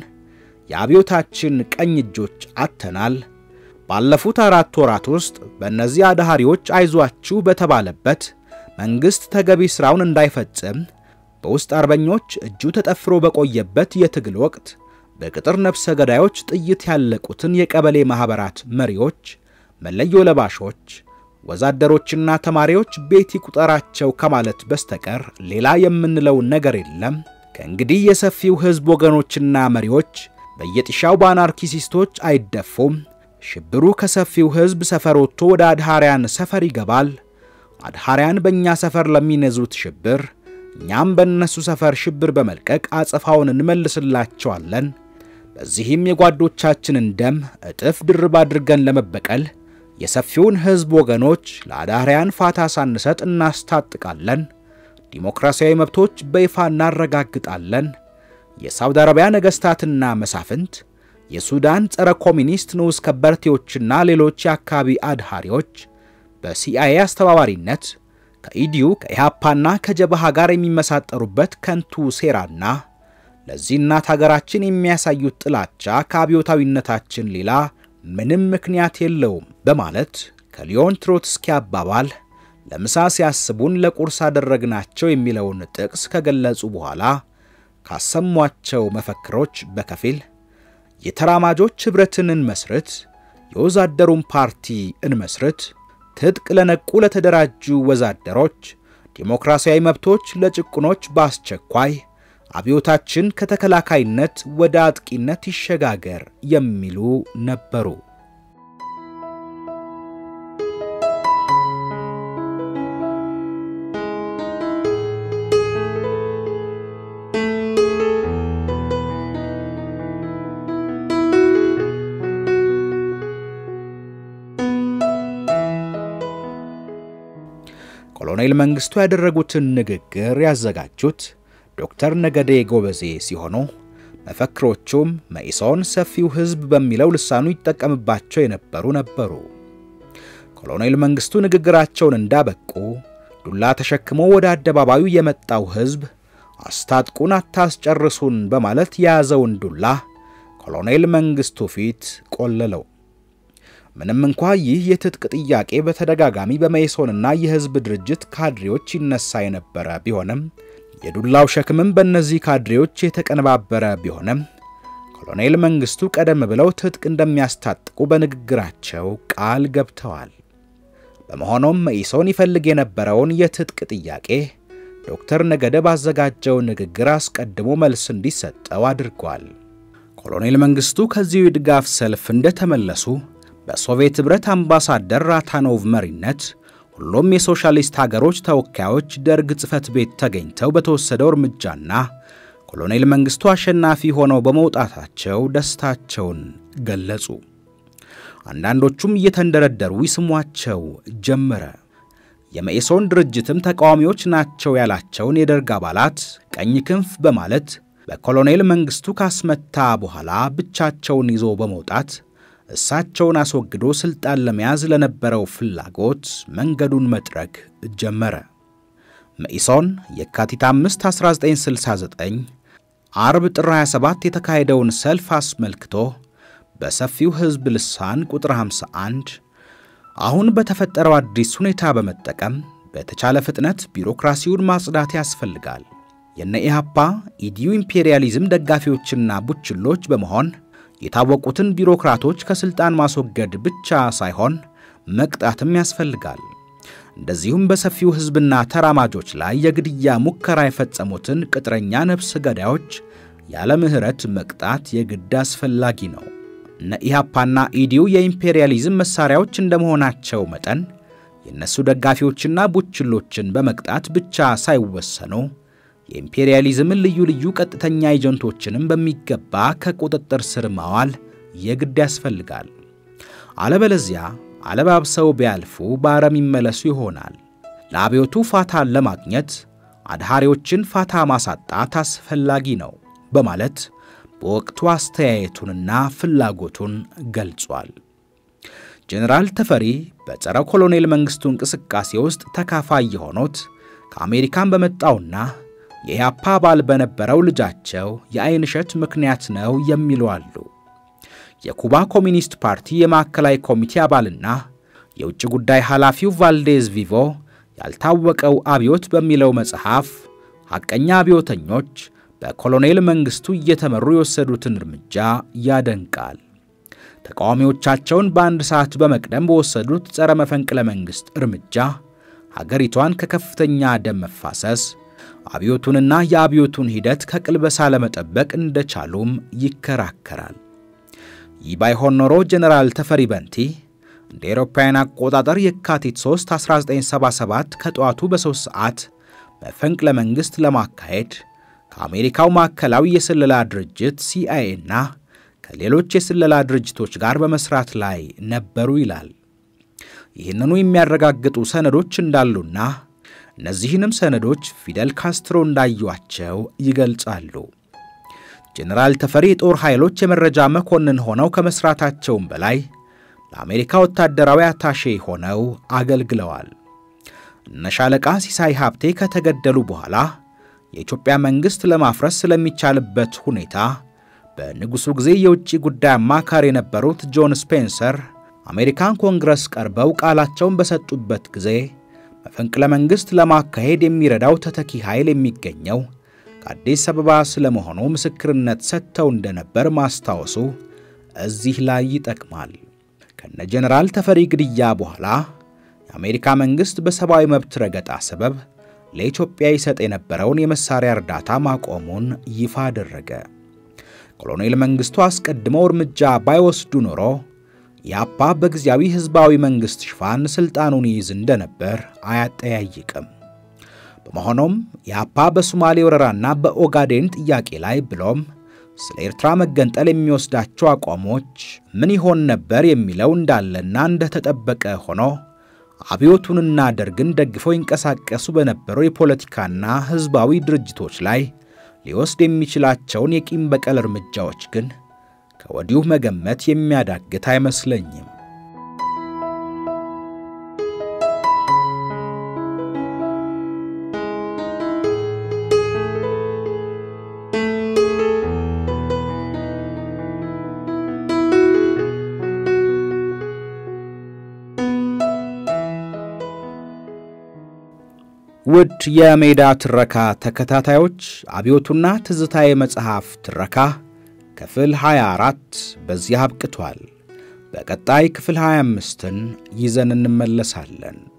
የአብዮታችን ቀኝ እጆች አተናል። ባለፉት አራት ወራት ውስጥ በእነዚህ አዳሃሪዎች አይዟችሁ በተባለበት መንግስት ተገቢ ስራውን እንዳይፈጽም በውስጥ አርበኞች እጁ ተጠፍሮ በቆየበት የትግል ወቅት በቅጥር ነፍሰ ገዳዮች ጥይት ያለቁትን የቀበሌ ማህበራት መሪዎች፣ መለዮ ለባሾች፣ ወዛደሮችና ተማሪዎች ቤት ይቁጠራቸው ከማለት በስተቀር ሌላ የምንለው ነገር የለም። ከእንግዲህ የሰፊው ህዝብ ወገኖችና መሪዎች በየጥሻው በአናርኪስቶች አይደፉም። ሽብሩ ከሰፊው ህዝብ ሰፈር ወጥቶ ወደ አድሃሪያን ሰፈር ይገባል። አድሃሪያን በእኛ ሰፈር ለሚነዙት ሽብር እኛም በእነሱ ሰፈር ሽብር በመልቀቅ አጸፋውን እንመልስላቸዋለን። በዚህም የጓዶቻችንን ደም እጥፍ ድርብ አድርገን ለመበቀል የሰፊውን ህዝብ ወገኖች ለአድሃሪያን ፋታ ሳንሰጥ እናስታጥቃለን። ዲሞክራሲያዊ መብቶች በይፋ እናረጋግጣለን። የሳውዲ አረቢያ ነገስታትና መሳፍንት፣ የሱዳን ጸረ ኮሚኒስት ንዑስ ከበርቴዎችና ሌሎች የአካባቢ አድሃሪዎች በሲአይኤ አስተባባሪነት ከኢዲዩ ከኢሃፓና ከጀበሃ ጋር የሚመሳጠሩበት ከንቱ ሴራና ለዚህ እናት ሀገራችን የሚያሳዩት ጥላቻ ከአብዮታዊነታችን ሌላ ምንም ምክንያት የለውም በማለት ከሊዮን ትሮትስኪ አባባል ለምሳ ሲያስቡን ለቁርስ አደረግናቸው የሚለውን ጥቅስ ከገለጹ በኋላ ካሰሟቸው መፈክሮች በከፊል የተራማጆች ህብረትን እንመስርት፣ የወዛደሩን ፓርቲ እንመስርት፣ ትጥቅ ለነቁ ለተደራጁ ወዛደሮች ዲሞክራሲያዊ መብቶች ለጭቁኖች በአስቸኳይ አብዮታችን ከተከላካይነት ወደ አጥቂነት ይሸጋገር የሚሉ ነበሩ። ኮሎኔል መንግስቱ ያደረጉትን ንግግር ያዘጋጁት ዶክተር ነገዴ ጎበዜ ሲሆኑ መፈክሮቹም መኢሶን ሰፊው ህዝብ በሚለው ልሳኑ ይጠቀምባቸው የነበሩ ነበሩ። ኮሎኔል መንግስቱ ንግግራቸውን እንዳበቁ ዱላ ተሸክሞ ወደ አደባባዩ የመጣው ህዝብ አስታጥቁን አታስጨርሱን በማለት ያዘውን ዱላ ኮሎኔል መንግስቱ ፊት ቆለለው። ምንም እንኳን ይህ የትጥቅ ጥያቄ በተደጋጋሚ በመኢሶንና የህዝብ ድርጅት ካድሬዎች ይነሳ የነበረ ቢሆንም የዱላው ሸክምም በእነዚህ ካድሬዎች የተቀነባበረ ቢሆንም ኮሎኔል መንግስቱ ቀደም ብለው ትጥቅ እንደሚያስታጥቁ በንግግራቸው ቃል ገብተዋል። በመሆኑም መኢሶን ይፈልግ የነበረውን የትጥቅ ጥያቄ ዶክተር ነገደ ባዘጋጀው ንግግር አስቀድሞ መልስ እንዲሰጠው አድርጓል። ኮሎኔል መንግስቱ ከዚህ ድጋፍ ሰልፍ እንደተመለሱ በሶቪየት ህብረት አምባሳደር ራታኖቭ መሪነት ሁሉም የሶሻሊስት ሀገሮች ተወካዮች ደርግ ጽፈት ቤት ተገኝተው በተወሰደው እርምጃና ኮሎኔል መንግስቱ አሸናፊ ሆነው በመውጣታቸው ደስታቸውን ገለጹ። አንዳንዶቹም እየተንደረደሩ ይስሟቸው ጀመረ። የመኢሶን ድርጅትም ተቃዋሚዎች ናቸው ያላቸውን የደርግ አባላት ቀኝ ክንፍ በማለት በኮሎኔል መንግስቱ ካስመታ በኋላ ብቻቸውን ይዞ በመውጣት እሳቸውን አስወግዶ ስልጣን ለመያዝ ለነበረው ፍላጎት መንገዱን መጥረግ ጀመረ። መኢሶን የካቲት አምስት አስራ ዘጠኝ ስልሳ ዘጠኝ አርብ ጥር ሃያ ሰባት የተካሄደውን ሰልፍ አስመልክቶ በሰፊው ህዝብ ልሳን ቁጥር ሃምሳ አንድ አሁን በተፈጠረው አዲስ ሁኔታ በመጠቀም በተቻለ ፍጥነት ቢሮክራሲውን ማጽዳት ያስፈልጋል፣ የነ ኢሃፓ ኢዲዩ ኢምፔሪያሊዝም ደጋፊዎችና ቡችሎች በመሆን የታወቁትን ቢሮክራቶች ከስልጣን ማስወገድ ብቻ ሳይሆን መቅጣትም ያስፈልጋል። እንደዚሁም በሰፊው ህዝብና ተራማጆች ላይ የግድያ ሙከራ የፈጸሙትን ቅጥረኛ ነፍስ ገዳዮች ያለ ምህረት መቅጣት የግድ አስፈላጊ ነው። እነ ኢሃፓና ኢዲዩ የኢምፔሪያሊዝም መሳሪያዎች እንደመሆናቸው መጠን የነሱ ደጋፊዎችና ቡችሎችን በመቅጣት ብቻ ሳይወሰኑ የኢምፔሪያሊዝምን ልዩ ልዩ ቀጥተኛ ኤጀንቶችንም በሚገባ ከቁጥጥር ስር ማዋል የግድ ያስፈልጋል። አለበለዚያ አለባብሰው ቢያልፉ ባረም ይመለሱ ይሆናል። ለአብዮቱ ፋታ ለማግኘት አድሃሪዎችን ፋታ ማሳጣት አስፈላጊ ነው በማለት በወቅቱ አስተያየቱንና ፍላጎቱን ገልጿል። ጀነራል ተፈሪ በጸረ ኮሎኔል መንግስቱ እንቅስቃሴ ውስጥ ተካፋይ የሆኑት ከአሜሪካን በመጣውና የኢሃፓ አባል በነበረው ልጃቸው የአይንሸት ምክንያት ነው የሚሉ አሉ። የኩባ ኮሚኒስት ፓርቲ የማዕከላዊ ኮሚቴ አባልና የውጭ ጉዳይ ኃላፊው ቫልዴዝ ቪቮ ያልታወቀው አብዮት በሚለው መጽሐፍ ሐቀኛ አብዮተኞች በኮሎኔል መንግስቱ እየተመሩ የወሰዱትን እርምጃ ያደንቃል። ተቃዋሚዎቻቸውን በአንድ ሰዓት በመቅደም በወሰዱት ጸረ መፈንቅለ መንግስት እርምጃ ሀገሪቷን ከከፍተኛ ደም መፋሰስ አብዮቱንና የአብዮቱን ሂደት ከቅልበሳ ለመጠበቅ እንደቻሉም ይከራከራል። ይህ ባይሆን ኖሮ ጀነራል ተፈሪ በንቲ እንደ አውሮፓውያን አቆጣጠር የካቲት ሶስት አስራ ዘጠኝ ሰባ ሰባት ከጧቱ በ3 ሰዓት መፈንቅለ መንግስት ለማካሄድ ከአሜሪካው ማዕከላዊ የስለላ ድርጅት ሲአይኤ እና ከሌሎች የስለላ ድርጅቶች ጋር በመስራት ላይ ነበሩ ይላል። ይህንኑ የሚያረጋግጡ ሰነዶች እንዳሉና እነዚህንም ሰነዶች ፊደል ካስትሮ እንዳዩዋቸው ይገልጻሉ። ጀነራል ተፈሪ ጦር ኃይሎች የመረጃ መኮንን ሆነው ከመስራታቸውም በላይ ለአሜሪካ ወታደራዊ አታሼ ሆነው አገልግለዋል። ነሻለቃ ሲሳይ ሀብቴ ከተገደሉ በኋላ የኢትዮጵያ መንግስት ለማፍረስ ስለሚቻልበት ሁኔታ በንጉሱ ጊዜ የውጭ ጉዳይ አማካሪ የነበሩት ጆን ስፔንሰር አሜሪካን ኮንግረስ ቀርበው ቃላቸውን በሰጡበት ጊዜ መፈንቅለ መንግስት ለማካሄድ የሚረዳው ተተኪ ኃይል የሚገኘው ከአዲስ አበባ ስለመሆኑ ምስክርነት ሰጥተው እንደነበር ማስታወሱ እዚህ ላይ ይጠቅማል። ከእነጄነራል ተፈሪ ግድያ በኋላ የአሜሪካ መንግስት በሰብአዊ መብት ረገጣ ሰበብ ለኢትዮጵያ ይሰጥ የነበረውን የመሳሪያ እርዳታ ማቆሙን ይፋ አደረገ። ኮሎኔል መንግስቱ አስቀድመው እርምጃ ባይወስዱ ኖሮ ያፓ በግዚያዊ ህዝባዊ መንግስት ሽፋን ስልጣኑን ይይዝ እንደነበር አያጠያይቅም። በመሆኑም ያፓ በሶማሌ ወረራና በኦጋዴን ጥያቄ ላይ ብሎም ስለ ኤርትራ መገንጠል የሚወስዳቸው አቋሞች ምን ይሆን ነበር የሚለው እንዳለና እንደተጠበቀ ሆኖ አብዮቱንና ደርግን ደግፈው ይንቀሳቀሱ በነበሩ የፖለቲካና ህዝባዊ ድርጅቶች ላይ ሊወስድ የሚችላቸውን የቂም በቀል እርምጃዎች ግን ከወዲሁ መገመት የሚያዳግት አይመስለኝም። ውድ የሜዳ ትረካ ተከታታዮች አብዮቱና ትዝታዬ መጽሐፍ ትረካ ክፍል ሃያ አራት በዚህ አብቅቷል። በቀጣይ ክፍል ሃያ አምስትን ይዘን እንመለሳለን።